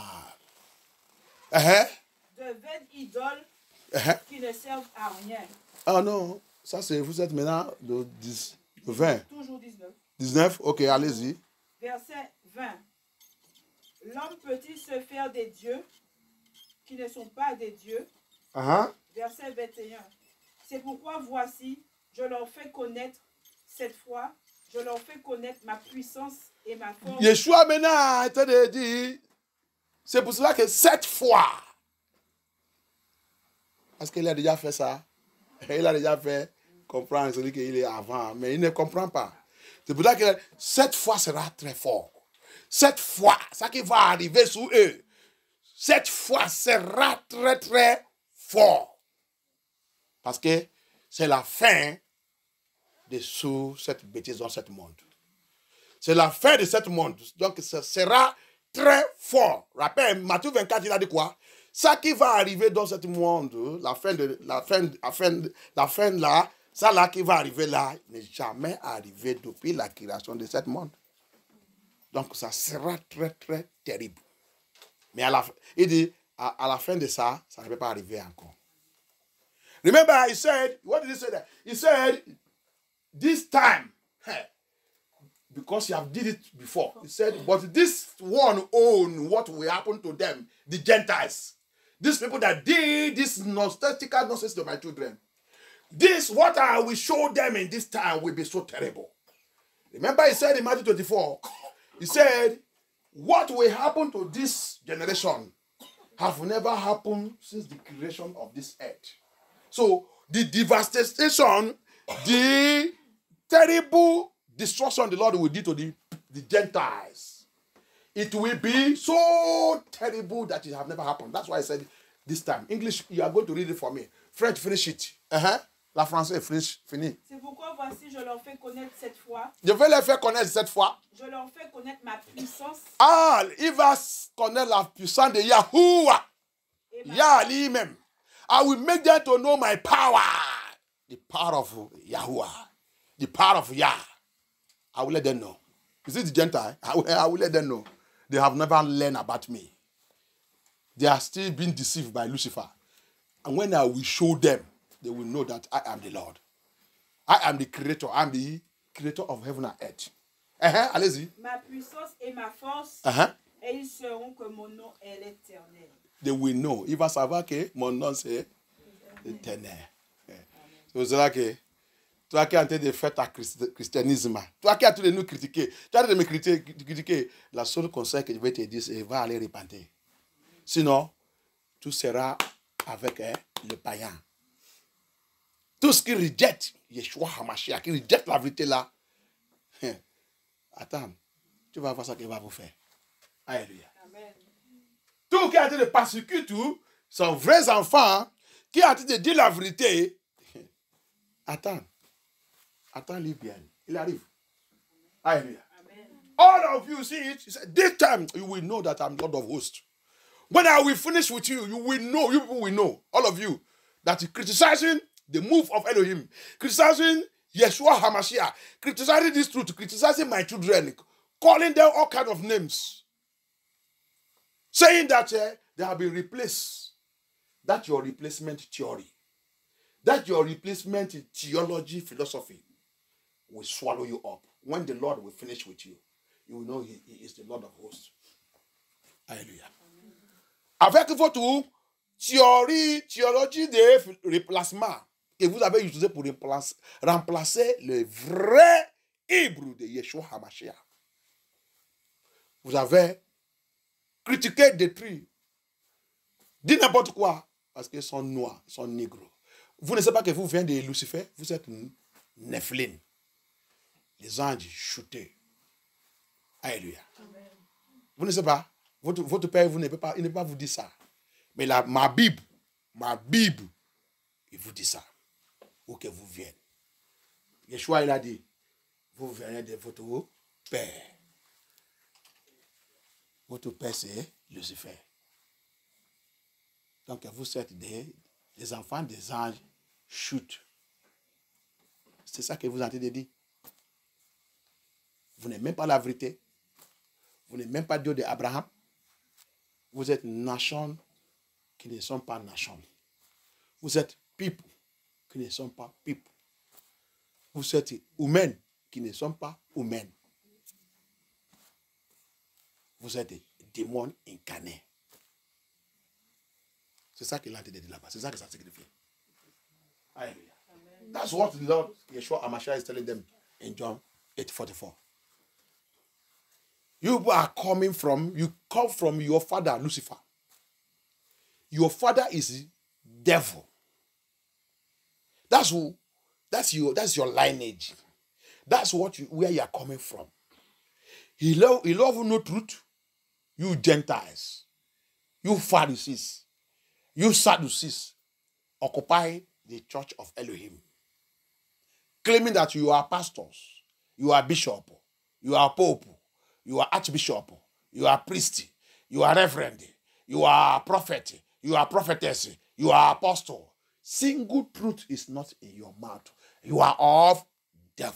De vaines idoles qui ne servent à rien. Ah non, ça c'est, vous êtes maintenant de 20. Toujours 19. 19, ok, allez-y. Verset 20. L'homme peut-il se faire des dieux qui ne sont pas des dieux? Verset 21. C'est pourquoi voici, je leur fais connaître cette fois, je leur fais connaître ma puissance et ma force. Yeshua maintenant est en train de dire, c'est pour cela que cette fois, parce qu'il a déjà fait ça, il a déjà fait comprendre celui qu'il est avant, mais il ne comprend pas. C'est pour ça que cette fois sera très fort. Cette fois, ça qui va arriver sous eux, cette fois sera très très fort. Parce que c'est la fin de cette bêtise dans ce monde. C'est la fin de ce monde. Donc, ce sera très fort. Rappelle, Matthieu 24, il a dit quoi? Ça qui va arriver dans ce monde, la fin là, ça là qui va arriver là, n'est jamais arrivé depuis la création de ce monde. Donc, ça sera très, très terrible. Mais il dit, à la fin de ça, ça ne peut pas arriver encore. Remember, he said, what did he say there? He said, this time, because you have did it before, he said, but this one own what will happen to them, the Gentiles. These people that did this nonsensical nonsense to my children. This, what I will show them in this time will be so terrible. Remember he said in Matthew 24, he said, what will happen to this generation have never happened since the creation of this earth. So the devastation, the terrible destruction the Lord will do to the Gentiles, it will be so terrible that it have never happened. That's why I said this time. English, you are going to read it for me. French, finish it. La française, fini. C'est pourquoi voici, je leur fais connaître cette fois. Je vais les faire connaître cette fois. Je leur fais connaître ma puissance. Ah, il va connaître la puissance de Yahuwah. Yah lui-même. I will make them to know my power. The power of Yahuwah. The power of Yah. I will let them know. Is it the Gentile? I will let them know. They have never learned about me. They are still being deceived by Lucifer. And when I will show them, they will know that I am the Lord. I am the creator. I am the creator of heaven and earth. Allez-y. Ma puissance et ma force, et ils sauront que mon nom est l'Éternel. They will know. Il va savoir que mon nom c'est l'Éternel. C'est cela que toi qui es en train de faire ta christianisme, toi qui es en train de nous critiquer, tu es en train de me critiquer, la seule conseil que je vais te dire, c'est va aller repentir. Sinon, tout sera avec le païen. Tout ce qui rejette Yeshua HaMashiach, qui rejette la vérité là, attends, tu vas voir ce qu'il va vous faire. Alléluia. Amen. Tout qui a été de persécuter tous, sont vrais enfants, qui a été de dire la vérité, attends lui bien, il arrive. Alléluia. All of you see it, he said, this time you will know that I'm Lord of hosts. When I will finish with you, you will know, you people will know, all of you, that you're criticizing the move of Elohim, criticizing Yeshua HaMashiach, criticizing this truth, criticizing my children, calling them all kinds of names, saying that they have been replaced. That's your replacement theory. That your replacement theology, philosophy will swallow you up. When the Lord will finish with you, you will know he is the Lord of hosts. Alléluia. Avec votre théologie de remplacement que vous avez utilisé pour remplacer le vrai hébreu de Yeshua HaMashiach, vous avez critiqué, détruit, dit n'importe quoi, parce qu'ils sont noirs, ils sont négros. Vous ne savez pas que vous venez de Lucifer, vous êtes Nephilim. Les anges chutés. Alléluia. Vous ne savez pas. Votre père, il ne peut pas vous dire ça. Mais ma Bible, il vous dit ça. Où que vous venez. Yeshua, il a dit, vous venez de votre père. Votre père, c'est Lucifer. Donc, vous êtes des enfants des anges chutés. C'est ça que vous entendez dire. Vous n'êtes même pas la vérité. Vous n'êtes même pas Dieu d'Abraham. Vous êtes nation qui ne sont pas nation. Vous êtes people qui ne sont pas people. Vous êtes humains qui ne sont pas humains. Vous êtes des démons incarnés. C'est ça qu'il a dit là-bas. C'est ça que ça signifie. Alléluia. That's what the Lord Yeshua HaMashiach is telling them in John 8:44. You come from your father, Lucifer. Your father is devil. That's your lineage. That's where you are coming from. He love no truth. You Gentiles, you Pharisees, you Sadducees, occupy the church of Elohim, claiming that you are pastors, you are bishop, you are pope, you are archbishop, you are priest, you are reverend, you are prophet, you are prophetess, you are apostle. Single truth is not in your mouth. You are of devil.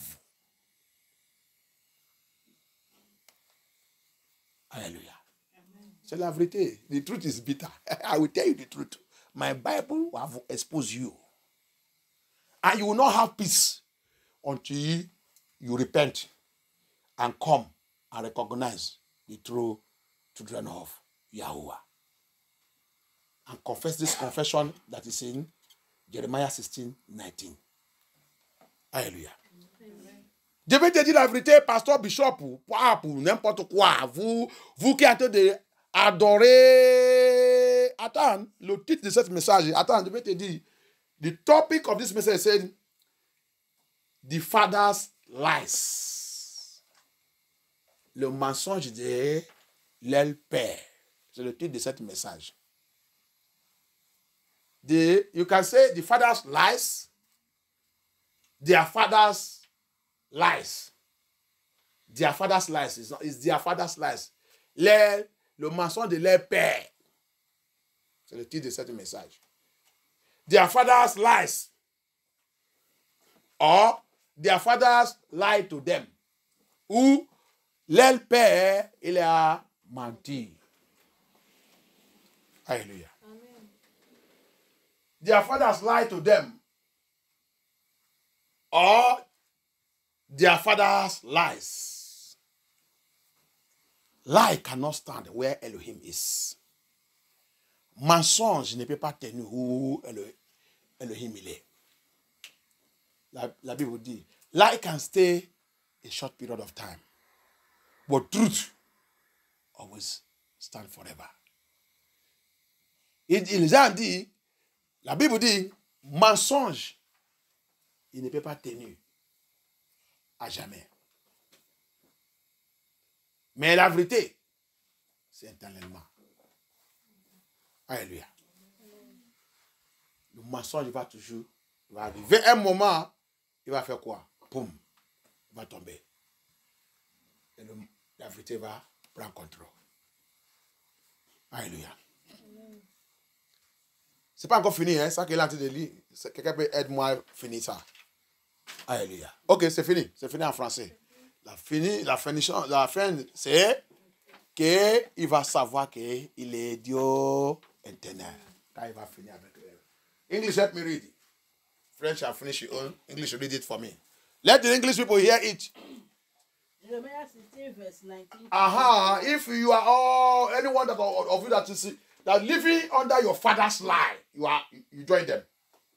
Hallelujah. C'est la vérité. The truth is bitter. I will tell you the truth. My Bible will have exposed you. And you will not have peace until you repent and come and recognize the true children of Yahuwah. And confess this confession that is in Jeremiah 16:19. Hallelujah. Amen. Je vais te dire la vérité, pasteur, bishop, pour n'importe quoi. Vous qui êtes en train d'adorer. Attends, le titre de ce message. Attends, je vais te dire. The topic of this message said, the father's lies. Le mensonge de l'aile père. C'est le titre de ce message. You can say the father's lies. Their father's lies. Their father's lies. It's their father's lies. Le mensonge de leur père. C'est le titre de ce message. Their father's lies. Or, their fathers lie to them. Ou, leur père, il a menti. Alléluia. Amen. Their fathers lie to them. Or, their father's lies. Lie cannot stand where Elohim is. Mensonge ne peut pas tenir où Elohim il est. La Bible dit, lie can stay a short period of time, but truth always stand forever. Il a dit, la Bible dit, mensonge, il ne peut pas tenir à jamais. Mais la vérité, c'est éternellement. Alléluia. Le mensonge va toujours, il va arriver un moment, il va faire quoi? Poum, il va tomber. Et la vérité va prendre contrôle. Alléluia. C'est pas encore fini, hein? Ça qu'il a en train de lire. Quelqu'un peut aider-moi à finir ça. Alléluia. Ok, c'est fini. C'est fini en français. La fin, c'est qu'il va savoir qu'il est Dieu éternel. Quand il va finir avec English, let me read it. French, I'll finish it on. English, read it for me. Let the English people hear it. Jeremiah 16, verse 19. If you are all, anyone that of you that you see, that living under your father's lie, you join them.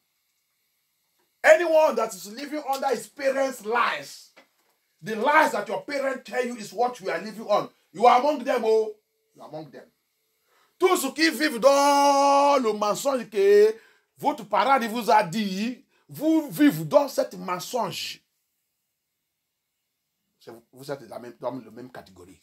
Anyone that is living under his parents' lies, the lies that your parents tell you is what you are living on. You are among them, oh. You are among them. Tous ceux qui vivent dans le mensonge que votre parent vous a dit, vous vivez dans cette mensonge. Vous êtes dans la même catégorie.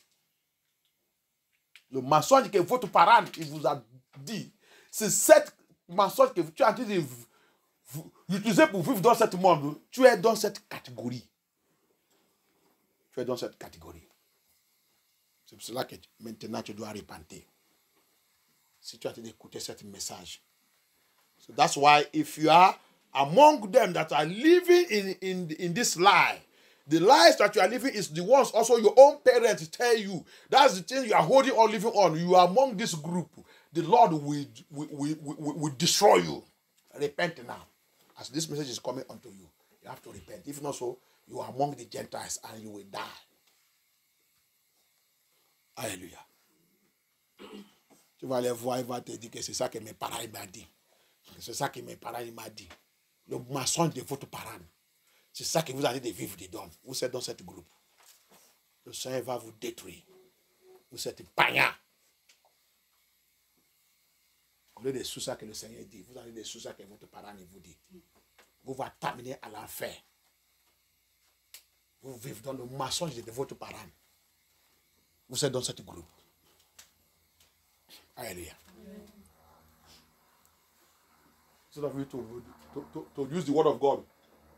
Le mensonge que votre parent vous a dit, c'est cette mensonge que tu as dit d'utiliser pour vivre dans ce monde. Tu es dans cette catégorie. Tu es dans cette catégorie. C'est pour cela que maintenant tu dois repentir. Si tu as écouté ce message. So that's why if you are among them that are living in this lie, the lies that you are living is the ones also your own parents tell you. That's the thing you are holding on, living on. You are among this group. The Lord will destroy you. Repent now. As this message is coming unto you, you have to repent. If not so, you are among the Gentiles and you will die. Alléluia. Tu vas aller voir, il va te dire que c'est ça que mes parents m'ont dit. C'est ça que mes parents m'ont dit. Le mensonge de votre parent. C'est ça que vous allez de vivre dedans. Vous êtes dans ce groupe. Le Seigneur va vous détruire. Vous êtes païens. Au lieu de sous ça que le Seigneur dit, vous allez de sous ça que votre parent vous dit. Vous va terminer à l'enfer. Vous vivez dans le mensonge de votre parent. Vous êtes dans ce groupe. Alléluia. So that we to use the word of God.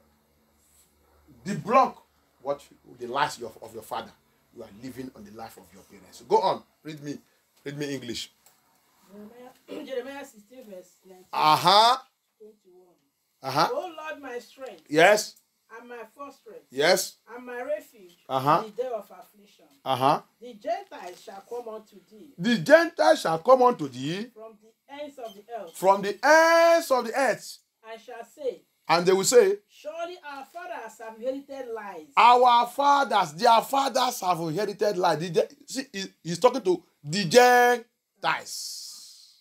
Deblock the lies of your father. You are living on the life of your parents. So go on. Read me English. Jeremiah 16, verse 19. 21. Oh Lord, my strength. Yes. And my fortress. Yes. And my refuge. In the day of affliction. The Gentiles shall come unto thee. The Gentiles shall come unto thee. From the ends of the earth. From the ends of the earth. I shall say. And they will say, surely our fathers have inherited lies. Our fathers, their fathers have inherited lies. See, he's talking to the Gentiles.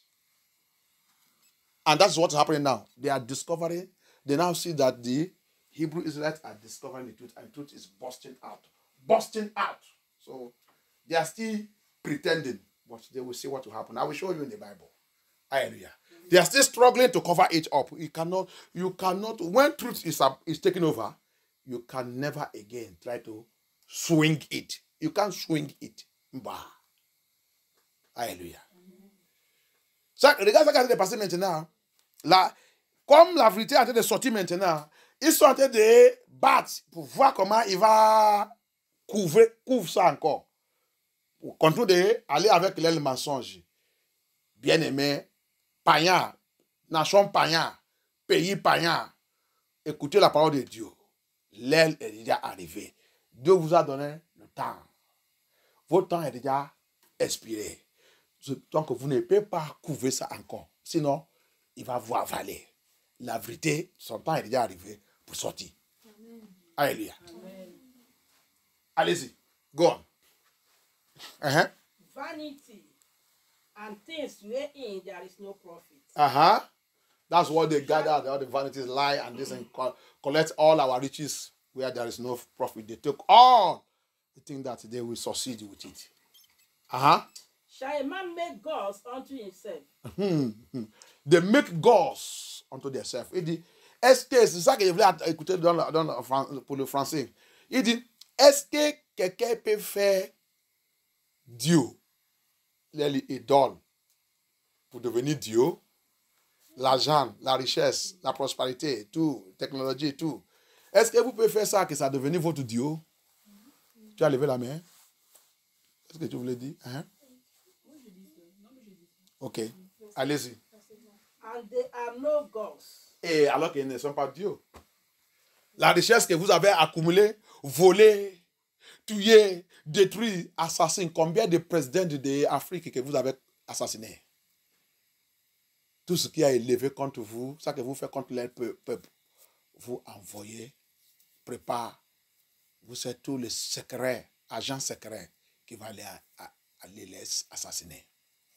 And that's what's happening now. They are discovering, they now see that the Hebrew Israelites are discovering the truth, and truth is busting out. Busting out. So they are still pretending, but they will see what will happen. I will show you in the Bible. Hallelujah. They are still struggling to cover it up. You cannot, when truth is taken over, you can never again try to swing it. You can't swing it. Bah. Alléluia. Ça, regarde ce qui est passé maintenant. Là, comme la vérité est en train de sortir maintenant, ils sont en train de battre pour voir comment il va couvrir ça encore. Pour continuer d'aller avec l'aile mensonge. Bien-aimé, païen, nation païen, pays païen, écoutez la parole de Dieu. L'aile est déjà arrivée. Dieu vous a donné le temps. Votre temps est déjà expiré. Donc vous ne pouvez pas couvrir ça encore. Sinon, il va vous avaler. La vérité, son temps est déjà arrivé pour sortir. Amen. Alléluia. Amen. Allez-y. Go on. Vanity and things wherein there is no profit. That's what they gather, all the vanities lie and this and collect all our riches where there is no profit. They take all the thing that they will succeed with it. Shall a man make gods unto himself? They make gods unto themselves. Il dit, est-ce que, c'est ça que je voulais écouter pour le français. Il dit, est-ce que quelqu'un peut faire Dieu, l'idole, pour devenir Dieu? L'argent, la richesse, la prospérité, tout, technologie, tout. Est-ce que vous pouvez faire ça, que ça devienne votre Dieu? Tu as levé la main? Est-ce que tu voulais dire? Ok, allez-y. And they are no gods. Et alors qu'ils ne sont pas Dieu. La richesse que vous avez accumulée, volée, tuée, détruite, assassinée. Combien de présidents d'Afrique que vous avez assassinés? Tout ce qui a élevé contre vous, ça que vous faites contre leur peuple, vous envoyez, prépare. Vous êtes tous les secrets, agents secrets qui vont aller les assassiner.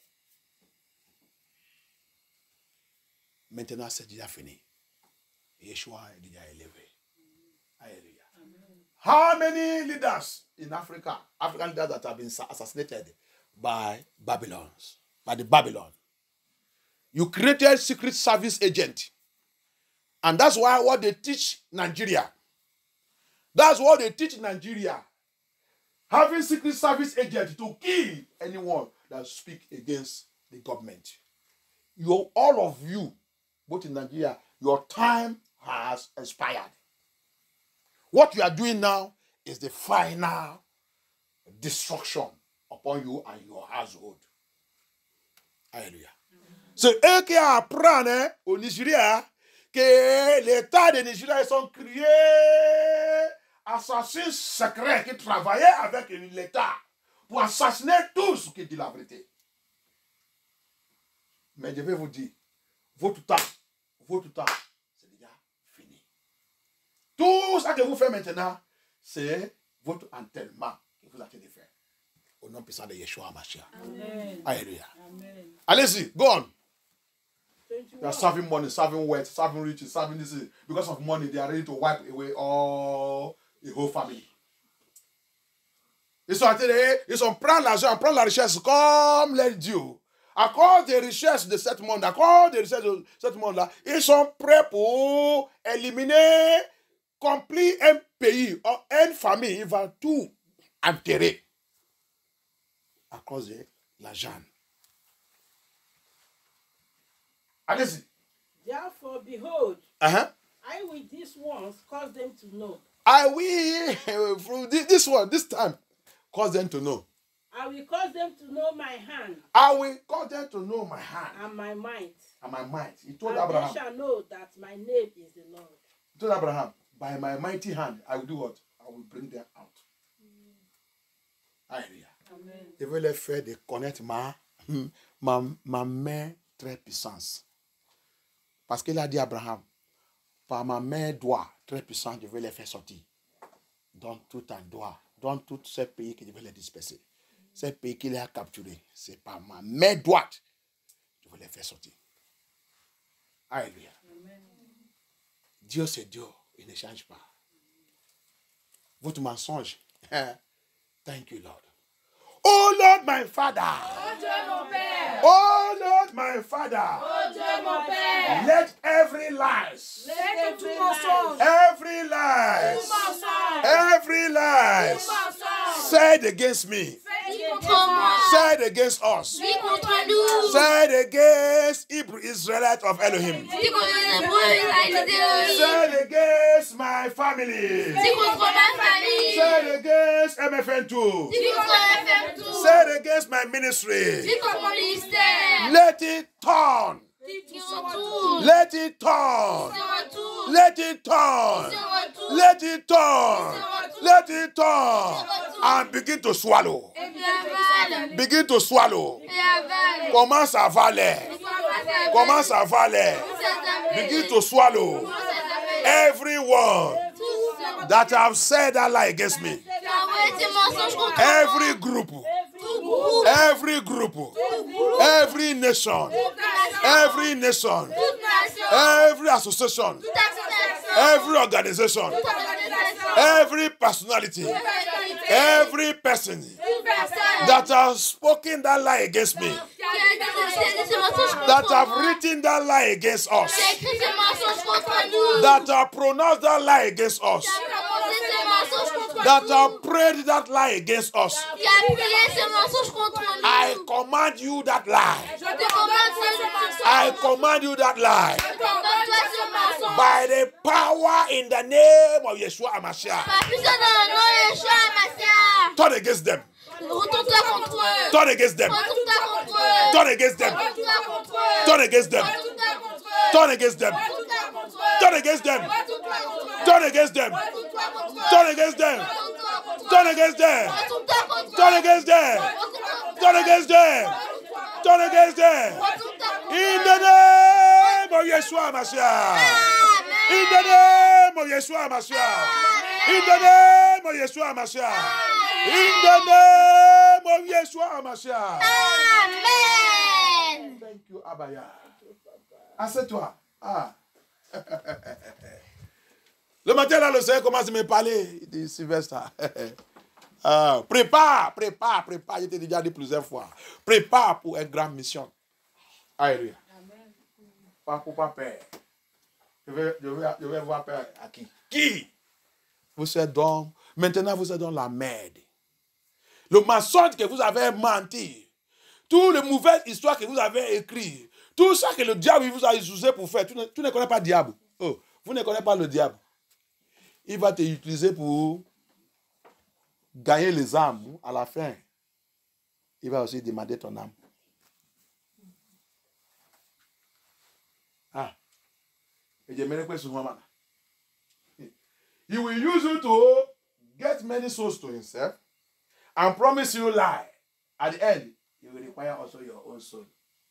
Maintenant, c'est déjà fini. Yeshua est déjà élevé. Hallelujah. How many leaders in Africa, African leaders that have been assassinated by the Babylon? You created secret service agent. And that's why what they teach Nigeria. That's what they teach Nigeria. Having secret service agent to kill anyone that speak against the government. All of you, both in Nigeria, your time has expired. What you are doing now is the final destruction upon you and your household. Hallelujah. C'est eux qui apprennent au Nigeria que l'État de Nigeria sont criés assassins secrets qui travaillaient avec l'État pour assassiner tout ce qui dit la vérité. Mais je vais vous dire, votre temps, c'est déjà fini. Tout ce que vous faites maintenant, c'est votre enterrement que vous avez fait. Au nom puissant de Yeshua HaMashiach. Amen. Alléluia. Allez-y, go on. They are serving money, serving wealth, serving riches, serving this. Because of money, they are ready to wipe away all the whole family. Ils sont prendre l'argent, prendre la richesse comme les dieux. À cause des richesses de ce monde, là, ils sont prêts pour éliminer, complet un pays, une famille. Ils vont tout enterrer. À cause de l'argent. Allez-y. Therefore, behold, I will these ones cause them to know. I will, from this time, cause them to know. I will cause them to know my hand. I will cause them to know my hand. And my might. And my might. He told and Abraham. They shall know that my name is the Lord. He told Abraham, by my mighty hand, I will do what? I will bring them out. Alléluia. Je veux les faire de connaître ma main très puissante. Parce qu'il a dit à Abraham, par ma main droite très puissante, je vais les faire sortir. Dans tout un doigt, dans tous ces pays que je vais les disperser. Ces pays qu'il a capturés, c'est par ma main droite, je vais les faire sortir. Alléluia. Dieu c'est Dieu. il ne change pas. Votre mensonge. Thank you, Lord. Oh Lord, my Father. Oh Dieu, mon Père. Oh Lord, my Father. Oh Dieu, mon Père. Let every lies. Let tout mensonge. Every lies. Tout mensonge. Every lies. Tout mensonge. Said against me. Said against us. Said against Hebrew Israelites of Elohim. Said against my family. Said against MFN2. Said against my ministry. Let it turn. Let it turn. Let it turn. Let it turn. Let it turn. And begin to swallow. Begin to swallow. Commence à avaler. Commence à avaler. Begin to swallow. Everyone that have said that lie against me. Every group. Every group. Every nation. Every nation. Every association. Every organization. Every personality. Every person that has spoken that lie against me. That have written that lie against us. That have pronounced that lie against us. That have prayed that lie against us. I command you that lie. I command you that lie. By the power in the name of Yeshua HaMashiach. Turn against them. Turn against them. Turn against them. Turn against them. Turn against them. Turn against them. Turn against them. Turn against them. Turn against them. Turn against them. Turn against them. Turn against them. In the name of Yeshua HaMashiach. In the name of Yeshua HaMashiach. In the name of Yeshua HaMashiach. In the name of Yeshua HaMashiach. Amen. Thank you, Abaya. Assieds-toi. Ah. Le matin, là, le Seigneur commence à me parler. Il dit, Sylvestre, prépare. Je t'ai déjà dit plusieurs fois. Prépare pour une grande mission. Alléluia. Pas pour pas peur. Je vais voir peur à qui? Qui? Vous êtes donc, maintenant vous êtes dans la merde. Le mensonge que vous avez menti, toutes les mauvaises histoires que vous avez écrites, tout ça que le diable vous a utilisé pour faire, tu ne connais pas le diable. Oh, vous ne connaissez pas le diable. Il va te utiliser pour gagner les âmes à la fin. Il va aussi demander ton âme. Ah. Et je me rappelle souvent maintenant. He will use you to get many souls to himself and promise you lie. At the end, he will require also your own soul.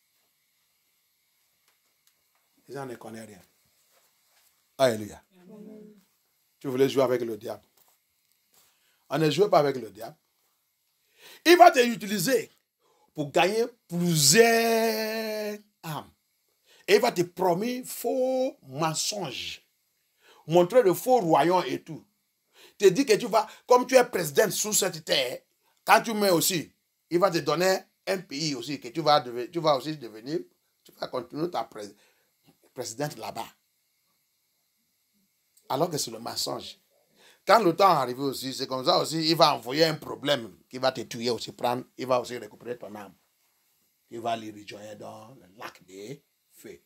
Les gens ne connaissent rien. Alléluia. Tu voulais jouer avec le diable. On ne joue pas avec le diable. Il va te utiliser pour gagner plusieurs âmes. Et il va te promettre faux mensonges. Montrer le faux royaume et tout. Te dit que tu vas, comme tu es président sous cette terre, quand tu mets aussi, il va te donner un pays aussi, que tu vas aussi devenir, tu vas continuer ta présidente là-bas. Alors que c'est le mensonge. Quand le temps arrive aussi, c'est comme ça aussi, il va envoyer un problème qui va te tuer aussi, il va aussi récupérer ton âme. Il va les rejoindre dans le lac des feux.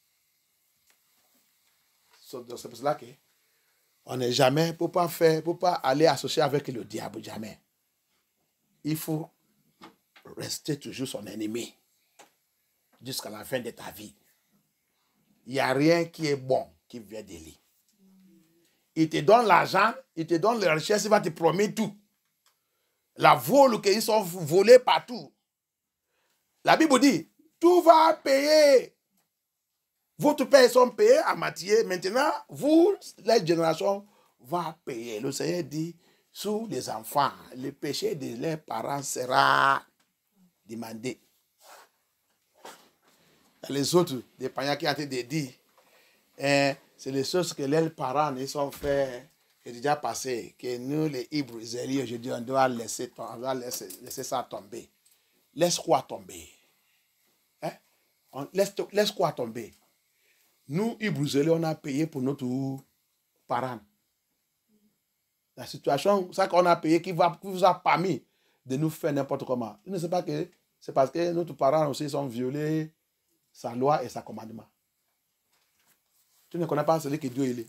C'est pour cela qu'on n'est jamais, pour pas aller associer avec le diable, jamais. Il faut rester toujours son ennemi jusqu'à la fin de ta vie. Il n'y a rien qui est bon qui vient de lui. Il te donne l'argent, il te donne les richesses, il va te promettre tout. La vol qu'ils sont volés partout. La Bible dit, tout va payer. Votre père sont payés à moitié. Maintenant, vous, la génération, va payer. Le Seigneur dit, sous les enfants, le péché de leurs parents sera demandé. Les autres, des païens qui ont été dit, c'est les choses que leurs parents ils ont fait, et déjà passé, que nous, les Hébreux, Israéliens, aujourd'hui, on doit laisser ça tomber. Laisse quoi tomber? Hein? Laisse quoi tomber? Nous, Hébreux, on a payé pour notre parents. La situation, ça qu'on a payé, qui vous a permis de nous faire n'importe comment. Il ne sait pas que c'est parce que nos parents aussi ont violé sa loi et sa commandement. Tu ne connais pas celui que Dieu il est.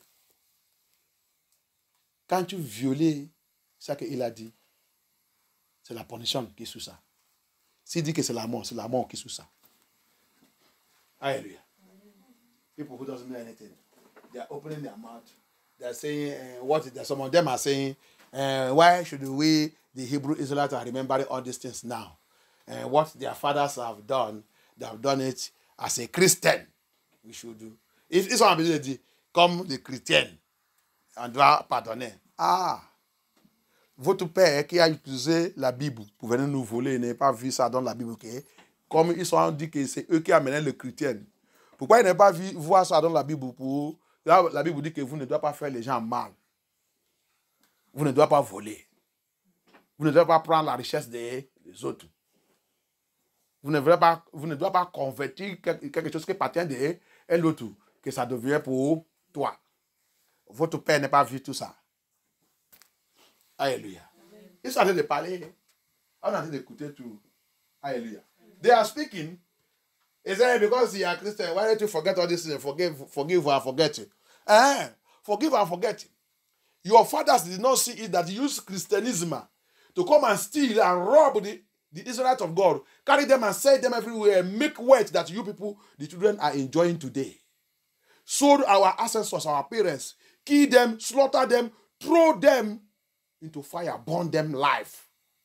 Quand tu violes ce qu'il a dit, c'est la punition qui est sous ça. S'il dit que c'est la mort qui est sous ça. Alléluia. People who doesn't know anything, they are opening their mouth. They are saying, some of them are saying, why should we, the Hebrew Israelites, are remembering all these things now? And what their fathers have done, they have done it as a Christian. We should do. If someone dit, comme des chrétiens, on doit pardonner. Ah! Votre père qui a utilisé la Bible pour venir nous voler, il n'a pas vu ça dans la Bible. Okay? Comme ils ont dit que c'est eux qui amènent le chrétien. Pourquoi il n'a pas vu voir ça dans la Bible pour... La Bible dit que vous ne devez pas faire les gens mal. Vous ne devez pas voler. Vous ne devez pas prendre la richesse des autres. Vous ne devez pas convertir quelque chose qui appartient de l'autre, que ça devient pour toi. Votre père n'a pas vu tout ça. Alléluia. Ils sont en train de parler. On est en train d'écouter tout. Alléluia. They are speaking. Is that because you are Christian, why don't you forget all this and forgive and forget it? Forgive and forget. Your fathers did not see it that you use Christianism to come and steal and rob the Israelites of God, carry them and sell them everywhere, and make wealth that you people, the children, are enjoying today. Sold our ancestors, our parents, kill them, slaughter them, throw them into fire, burn them alive.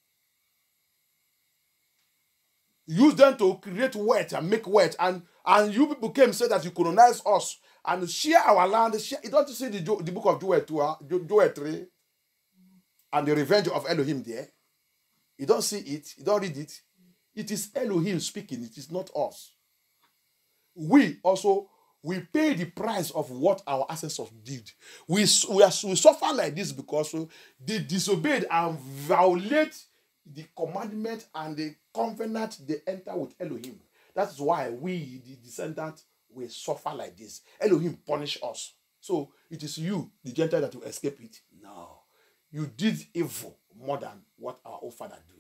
Use them to create wealth and make wealth. And you people came and said that you colonize us and share our land. You don't see the book of Joel 3 and the revenge of Elohim there. You don't see it. You don't read it. It is Elohim speaking. It is not us. We pay the price of what our ancestors did. We suffer like this because they disobeyed and violate the commandment and the covenant they enter with Elohim. That's why we, the descendants, will suffer like this. Elohim punish us. So it is you, the Gentile, that will escape it. No. You did evil more than what our old father did.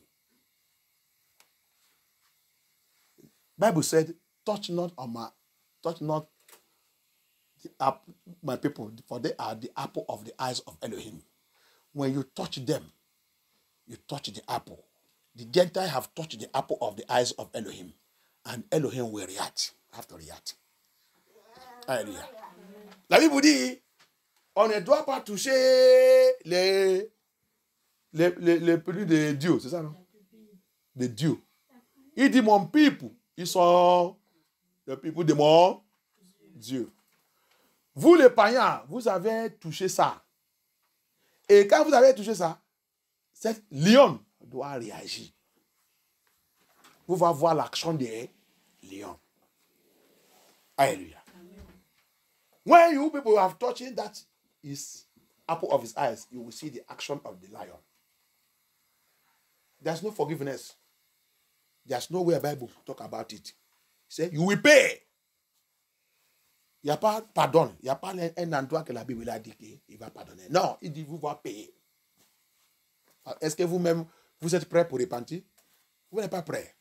Bible said, touch not my people, for they are the apple of the eyes of Elohim. When you touch them, you touch the apple. The Gentiles have touched the apple of the eyes of Elohim. And Elohim will react. Have to react. Alléluia. La Bible dit, on ne doit pas toucher les produits de Dieu. C'est ça, non? De Dieu. Il dit, mon peuple, ils sont le peuple de mon Dieu. Vous, les païens, vous avez touché ça. Et quand vous avez touché ça, cette lion doit réagir. Vous allez voir l'action des lions. Alléluia. When you people have touched that is apple of his eyes, you will see the action of the lion. There's no forgiveness. There's no way the Bible talk about it. Say, you will pay. Il n'y a pas pardon. Il n'y a pas un endroit que la Bible a dit qu'il va pardonner. Non, il dit vous va payer. Est-ce que vous-même, vous êtes prêts pour repentir? Vous n'êtes pas prêts.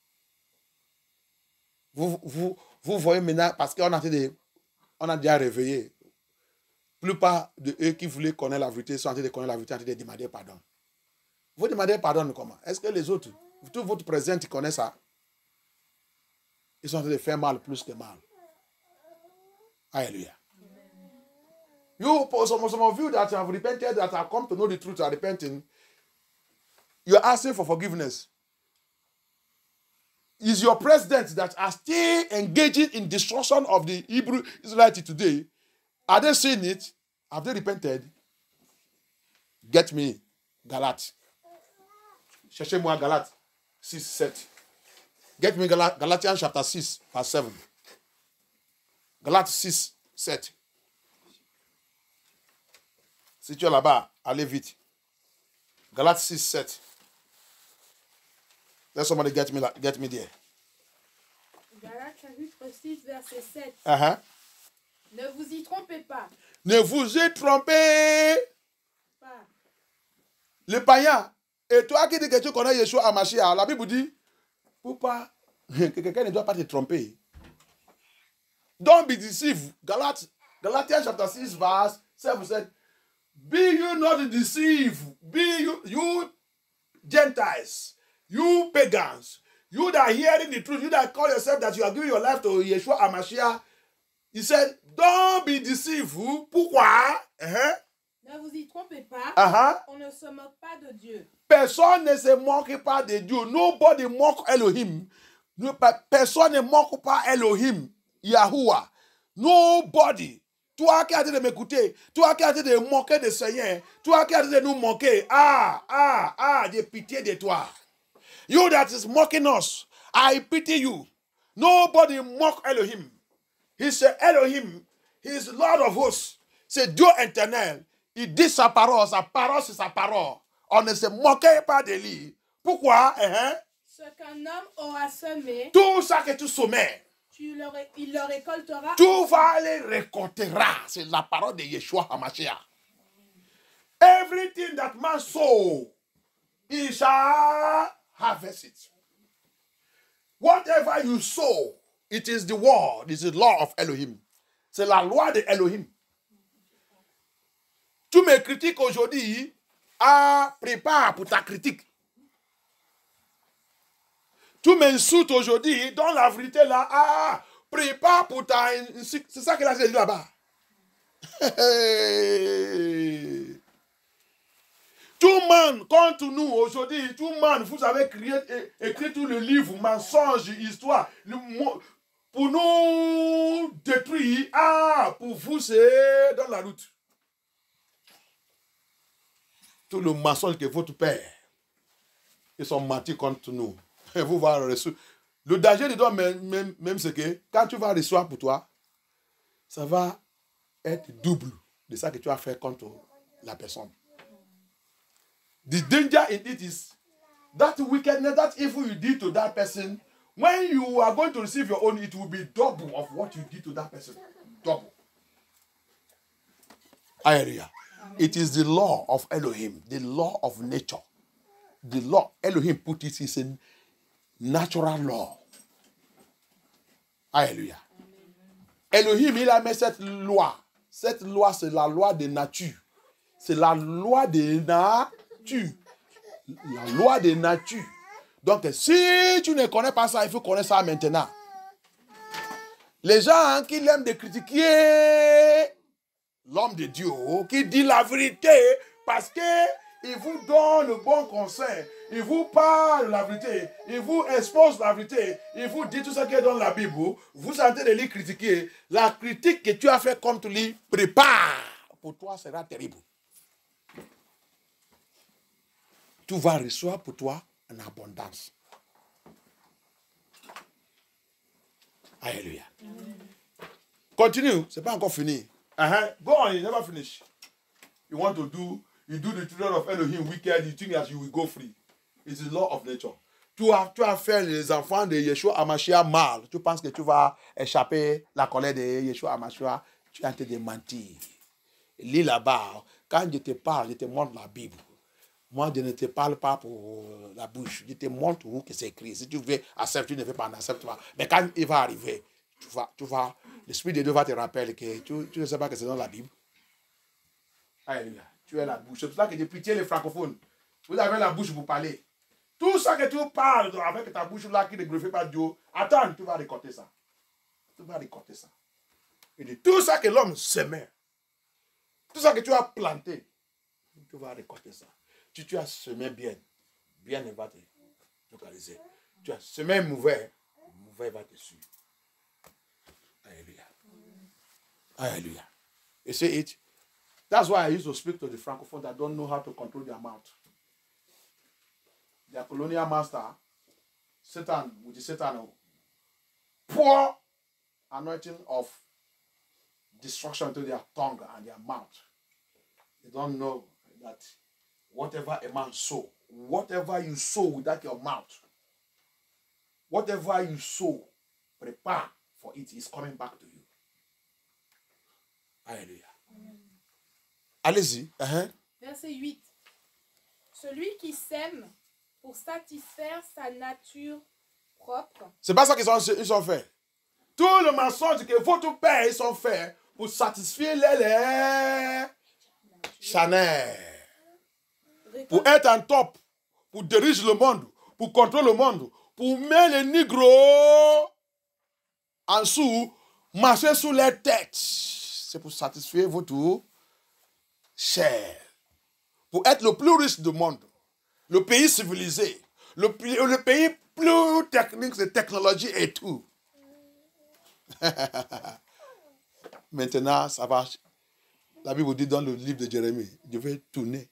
Vous voyez maintenant, parce qu'on a déjà réveillé. La plupart de eux qui voulaient connaître la vérité sont en train de connaître la vérité, en train de demander pardon. Vous demandez pardon comment? Est-ce que les autres, tout votre présent, ils connaissent ça? Ils sont en train de faire mal plus que mal. Hallelujah. You, some of you that have repented, that have come to know the truth, are repenting, you're asking for forgiveness. Is your president that are still engaging in destruction of the Hebrew Israelites today? Are they seeing it? Have they repented? Get me Galat. Cherchez-moi Galat 6:7. Get me Galatians chapter 6, verse 7. Galatians 6:7. Si tu es là-bas, allez vite. Galates 6, 7. Let somebody get me there. Galates chapitre 6, verset 7. Ne vous y trompez pas. Ne vous y trompez pas. Le païen, et toi qui dis que tu connais Yeshua Hamashiach, la Bible dit, pour pas, que quelqu'un ne doit pas te tromper. Don't be deceived. Galatians chapter 6, verse 7 said, be you not deceived. Be you Gentiles, you pagans, you that are hearing the truth, you that call yourself that you are giving your life to Yeshua Hamashiach. He said, don't be deceived. Pourquoi? Ne vous y trompez pas. On ne se moque pas de Dieu. Personne ne se moque pas de Dieu. Nobody mock Elohim. Personne ne moque pas Elohim. Yahuwah. Nobody. Toi qui as dit de m'écouter, toi qui as dit de moquer de Seigneur, toi qui as dit de nous moquer, j'ai pitié de toi. You that is mocking us, I pity you. Nobody mock Elohim. He said Elohim, he is Lord of hosts. C'est Dieu éternel. Il dit sa parole c'est sa parole. On ne se moque pas de lui. Pourquoi? Ce qu'un homme aura semé, tout ça que tu sommets, il le récoltera. Tu vas le récolteras. C'est la parole de Yeshua HaMashiach. Everything that man sow, he shall harvest it. Whatever you sow, it is the word, it is the law of Elohim. C'est la loi de Elohim. Tu me critiques aujourd'hui, prépare pour ta critique. Tu m'insultes aujourd'hui, dans la vérité là, prépare pour ta... C'est ça qu'il a dit là-bas. Tout le monde contre nous aujourd'hui, tout le monde, vous avez écrit tout le livre, mensonge, histoire, pour nous détruire, pour vous c'est dans la route. Tout le mensonge que votre père, ils sont mentis contre nous. Et vous allez recevoir. Le danger de toi, même c'est que quand tu vas recevoir pour toi, ça va être double de ça que tu as fait contre la personne. The danger in it is that wickedness, that evil you did to that person, when you are going to receive your own, it will be double of what you did to that person. Double. Hallelujah. It is the law of Elohim, the law of nature. The law, Elohim put it, is a natural law. Alléluia. Elohim, il a mis cette loi. Cette loi, c'est la loi de nature. C'est la loi de nature. La loi de nature. Donc, si tu ne connais pas ça, il faut connaître ça maintenant. Les gens qui l'aiment de critiquer l'homme de Dieu, qui dit la vérité, parce qu'il vous donne le bon conseil, il vous parle de la vérité, il vous expose la vérité, il vous dit tout ce qui est dans la Bible, vous sentez de lui critiquer. La critique que tu as fait contre lui, prépare. Pour toi, sera terrible. Tu vas recevoir pour toi en abondance. Alléluia. Continue, ce n'est pas encore fini. Go on, you never finish. You want to do, you do the children of Elohim wicked, you think that you will go free. It's the law of nature. Tu as fait les enfants de Yeshua HaMashiach mal. Tu penses que tu vas échapper la colère de Yeshua HaMashiach. Tu es en train de mentir. Lis là-bas. Quand je te parle, je te montre la Bible. Moi, je ne te parle pas pour la bouche. Je te montre où que c'est écrit. Si tu veux accepter, tu ne veux pas accepter. Mais quand il va arriver, tu vas, l'Esprit de Dieu va te rappeler que tu ne sais pas que c'est dans la Bible. Alléluia. Tu es la bouche. C'est pour ça que j'ai pitié les francophones. Vous avez la bouche pour parler. Tout ça que tu parles avec ta bouche là qui ne glorifie pas Dieu, attends, tu vas récolter ça. Tu vas récolter ça. Il dit, tout ça que l'homme semait, tout ça que tu as planté, tu vas récolter ça. Si tu as semé bien, bien il va te localiser. Tu as semé mauvais, mauvais va te suivre. Alléluia. Alléluia. You see it? That's why I used to speak to the Francophones that don't know how to control their mouth. Their colonial master, Satan, with the Satan, pour anointing of destruction to their tongue and their mouth. They don't know that whatever a man sow, whatever you sow without your mouth, whatever you sow, prepare for it is coming back to you. Alléluia. Allez-y. Verset 8. Celui qui sème pour satisfaire sa nature propre. C'est pas ça qu'ils sont faits. Tout le mensonge que votre père ils sont faits pour satisfaire les Chanel. Pour être en top, pour diriger le monde, pour contrôler le monde, pour mettre les négros en dessous, marcher sous les têtes. C'est pour satisfaire votre chair. Pour être le plus riche du monde, le pays civilisé, le pays plus technique, c'est technologie et tout. Maintenant, ça va. La Bible dit dans le livre de Jérémie, je vais tourner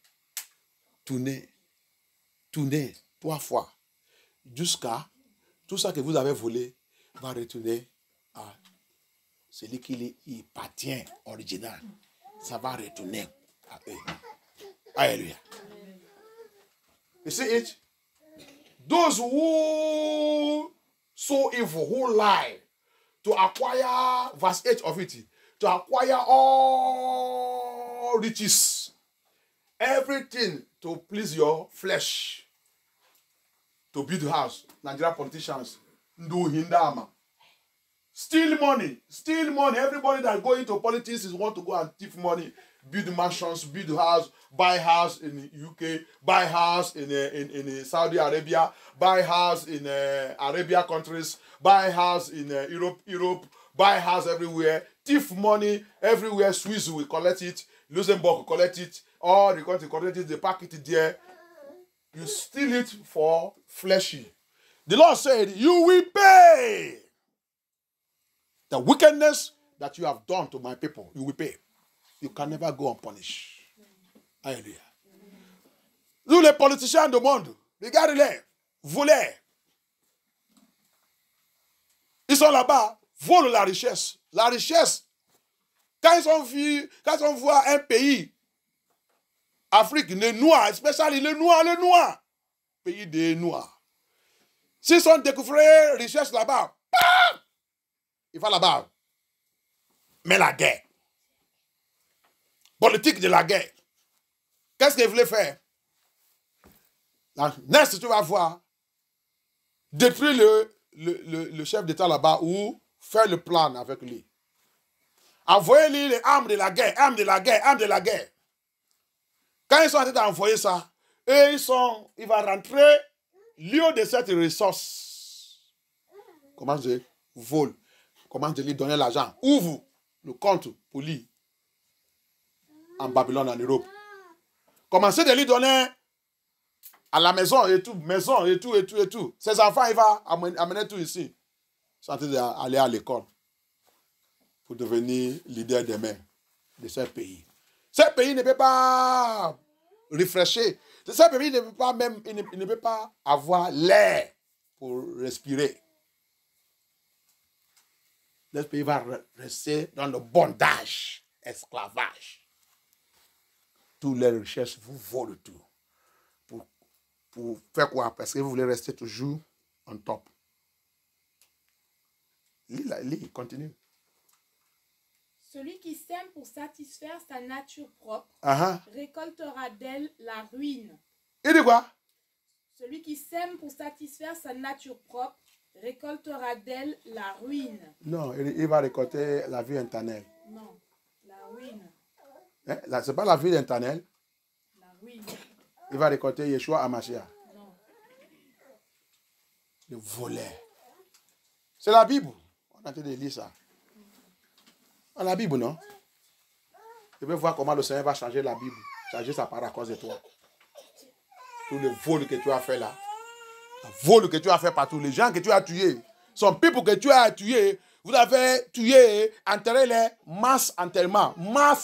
3 fois, jusqu'à tout ça que vous avez volé va retourner à celui qui lui appartient original. Ça va retourner à eux. Alléluia. You see it? Those who sow evil, who lie, to acquire, verse 8 of it, to acquire all riches, everything to please your flesh, to build a house. Nigerian politicians do hindama. Steal money. Everybody that go into politics is want to go and thief money, build mansions, build house, buy house in the UK, buy house in Saudi Arabia, buy house in Arabia countries, buy house in Europe, buy house everywhere, thief money everywhere. Swiss will collect it, Luxembourg will collect it, all the country collect it, they pack it there. You steal it for fleshy. The Lord said, you will pay. The wickedness that you have done to my people, you will pay. You can never go unpunished. Alléluia. Nous, les politiciens du monde, regardez-les, volez. Ils sont là-bas, volent la richesse. La richesse, quand on voit un pays, Afrique, les Noirs, spécialement les Noirs, pays des Noirs, s'ils sont découverts richesse là-bas, il va là-bas. Mais la guerre, politique de la guerre, qu'est-ce qu'il voulait faire? La next, tu vas voir, détruire le chef d'État là-bas ou faire le plan avec lui. Envoyez-lui les armes de la guerre, armes de la guerre. Quand ils sont en train d'envoyer ça, eux, il va rentrer lieu de cette ressource. Comment je vole? Comment je lui donner l'argent? Ouvre le compte pour lui en Babylone, en Europe. Commencez de lui donner à la maison et tout, Ses enfants, il va amener tout ici. Ils sont en train d'aller à l'école pour devenir leader demain de ce pays. Ce pays ne peut pas refresher. Ce pays ne peut pas même, il ne peut pas avoir l'air pour respirer. Le pays va rester dans le bondage, esclavage. Toutes les richesses, vous volez tout. Pour faire quoi? Parce que vous voulez rester toujours en top. Lis, continue. Celui qui sème pour satisfaire sa nature propre récoltera d'elle la ruine. Il dit quoi? Celui qui sème pour satisfaire sa nature propre récoltera d'elle la ruine. Non, il va récolter la vie éternelle. Non, la ruine. Ce n'est pas la vie éternelle. La ruine. Il va récolter Yeshua Amashia. Non. Le volet. C'est la Bible. On a en train de lire ça. Dans la Bible, non? Tu veux voir comment le Seigneur va changer la Bible. Changer sa parole à cause de toi. Tout le vol que tu as fait là. Le vol que tu as fait partout. Les gens que tu as tués. Son peuple que tu as tué. Vous avez tué, enterré les masse enterrement.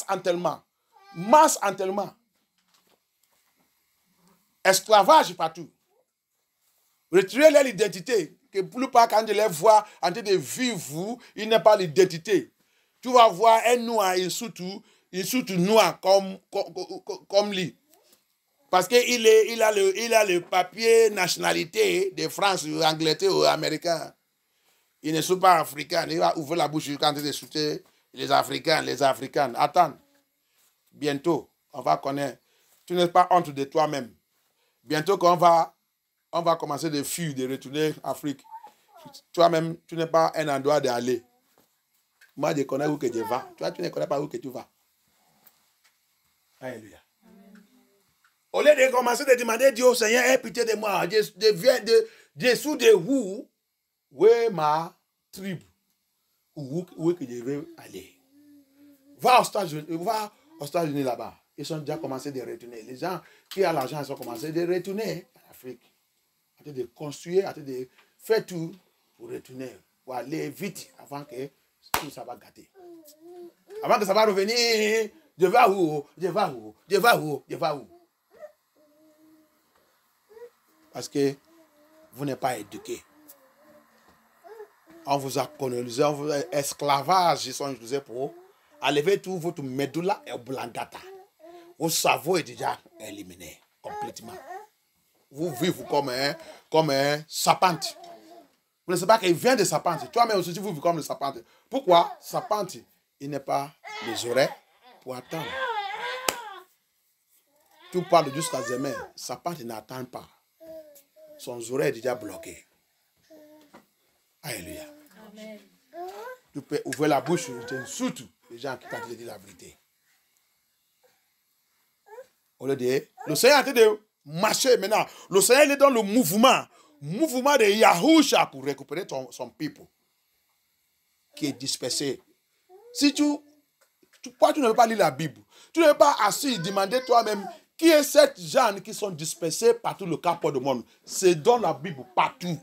Esclavage partout. Retirer leur identité. Que plus pas quand je les vois en train de vivre, il n'a pas l'identité. Tu vas voir un noir et surtout, il surtout noir comme lui. Parce qu'il a le papier nationalité de France, ou Angleterre ou américain. Ils ne sont pas africains. Il va ouvrir la bouche quand il est les Africains, les Africaines. Attends. Bientôt, on va connaître. Tu n'es pas honte de toi-même. Bientôt qu'on va commencer de fuir, de retourner en Afrique. Toi-même, tu n'es pas un endroit d'aller. Moi, je connais où que tu vas. Toi, tu ne connais pas où que tu vas. Alléluia. Au lieu de commencer de demander Dieu, Seigneur, aie pitié de moi. Je viens de sous de où est ma tribu? Où que je vais aller? Va aux États-Unis là-bas. Ils sont déjà commencé de retourner. Les gens qui ont l'argent, ils ont commencé de retourner en Afrique. De construire, de faire tout pour retourner. Pour aller vite avant que tout ça va gâter. Avant que ça va revenir, je vais où? Je vais où? Je vais où? Je vais où? Parce que vous n'êtes pas éduqué. On vous a colonisé, on vous a esclavage, ils sont utilisés pour enlever tout votre médula et oblongata. Votre cerveau est déjà éliminé complètement. Vous vivez comme un sapante. Vous ne savez pas qu'il vient de sapante. Toi-même aussi, vous vivez comme le sapante. Pourquoi? Sapante, il n'est pas les oreilles pour attendre. Tu parles jusqu'à demain. Sapante n'attend pas. Son oreille est déjà bloqué. Alléluia. Amen. Tu peux ouvrir la bouche, surtout les gens qui t'ont dit la vérité. Au lieu de, le Seigneur est en train de marcher maintenant. Le Seigneur est dans le mouvement de Yahusha pour récupérer son peuple qui est dispersé. Si tu ne veux pas lire la Bible, tu ne veux pas assis demander toi-même qui est cette gens qui sont dispersés partout le capot du monde. C'est dans la Bible partout.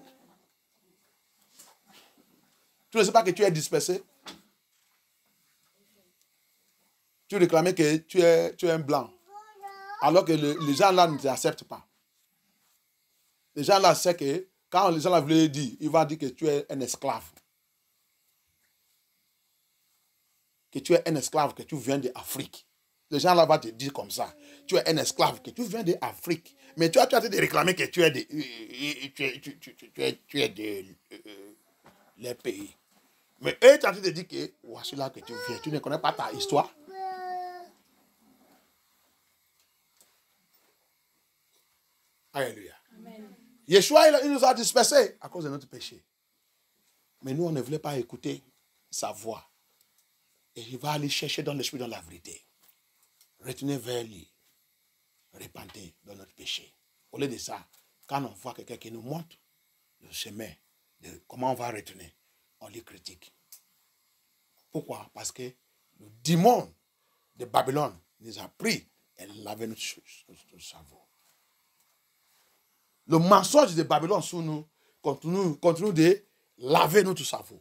Tu ne sais pas que tu es dispersé? Tu réclamais que tu es un blanc. Alors que les gens là ne t'acceptent pas. Les gens là savent que quand les gens là veulent dire, ils vont dire que tu es un esclave. Que tu es un esclave, que tu viens d'Afrique. Les gens là vont te dire comme ça. Tu es un esclave, que tu viens d'Afrique. Mais tu as traité de réclamer que tu es de les pays. Mais eux, tu as traité de dire que voici là que tu viens. Tu ne connais pas ta histoire. Alléluia. Amen. Yeshua, il nous a dispersés à cause de notre péché. Mais nous, on ne voulait pas écouter sa voix. Et il va aller chercher dans l'esprit, dans la vérité. Retourner vers lui. Repenter dans notre péché. Au lieu de ça, quand on voit quelqu'un qui nous montre le chemin de comment on va retourner, on les critique. Pourquoi? Parce que le démon de Babylone nous a pris et lavé notre cerveau. Le mensonge de Babylone sur nous continue de laver notre cerveau.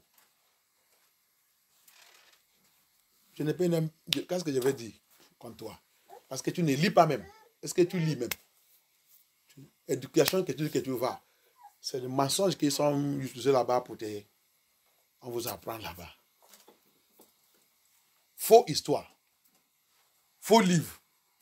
Je ne peux même. Qu'est-ce que je vais dire contre toi? Parce que tu ne lis pas même. Est-ce que tu lis même? Éducation que tu dis que tu vas. C'est le mensonge qui sont utilisés là-bas pour te. On vous apprend là-bas. Faux histoire. Faux livre.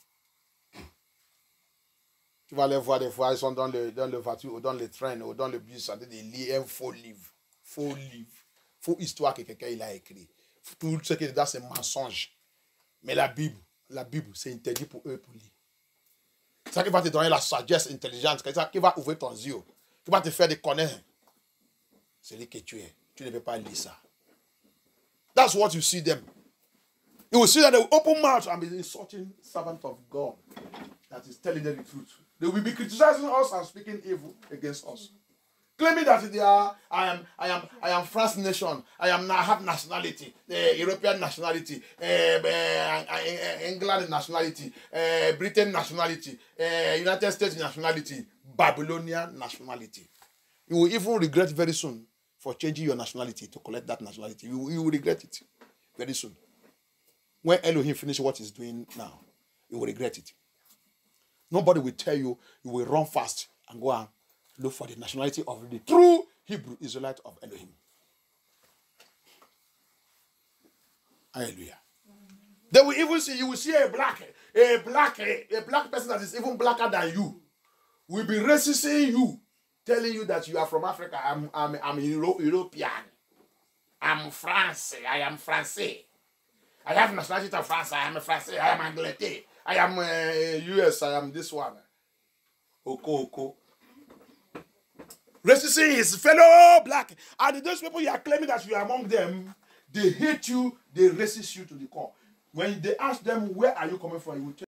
Tu vas les voir des fois, ils sont dans le voiture ou dans le train ou dans le bus, en train de lire un faux livre. Faux livre. Faux histoire que quelqu'un il a écrit. Tout ce qui est dedans, c'est mensonge. Mais la Bible, c'est interdit pour eux pour lire. C'est ça qui va te donner la sagesse intelligente, c'est ça qui va ouvrir ton yeux, qui va te faire de connaître celui que tu es. Tu ne peux pas lire ça. That's what you see them. You will see that they will open mouth and be insulting servant of God that is telling them the truth. They will be criticizing us and speaking evil against us. Claiming that they are, I am France nation, I have nationality, European nationality, England nationality, Britain nationality, United States nationality, Babylonian nationality. You will even regret very soon for changing your nationality to collect that nationality. You will regret it very soon. When Elohim finishes what he's doing now, you will regret it. Nobody will tell you, you will run fast and go and look for the nationality of the true Hebrew Israelite of Elohim. Hallelujah. They will even see, you will see a black person that is even blacker than you will be racisting you, telling you that you are from Africa. I'm European. I'm France. I am Francais. I have nationality of France. I am a Francais. I am Angleterre. I am US. I am this one. Oko. Racism is fellow black. And those people you are claiming that you are among them, they hate you, they racist you to the core. When they ask them, where are you coming from? You will tell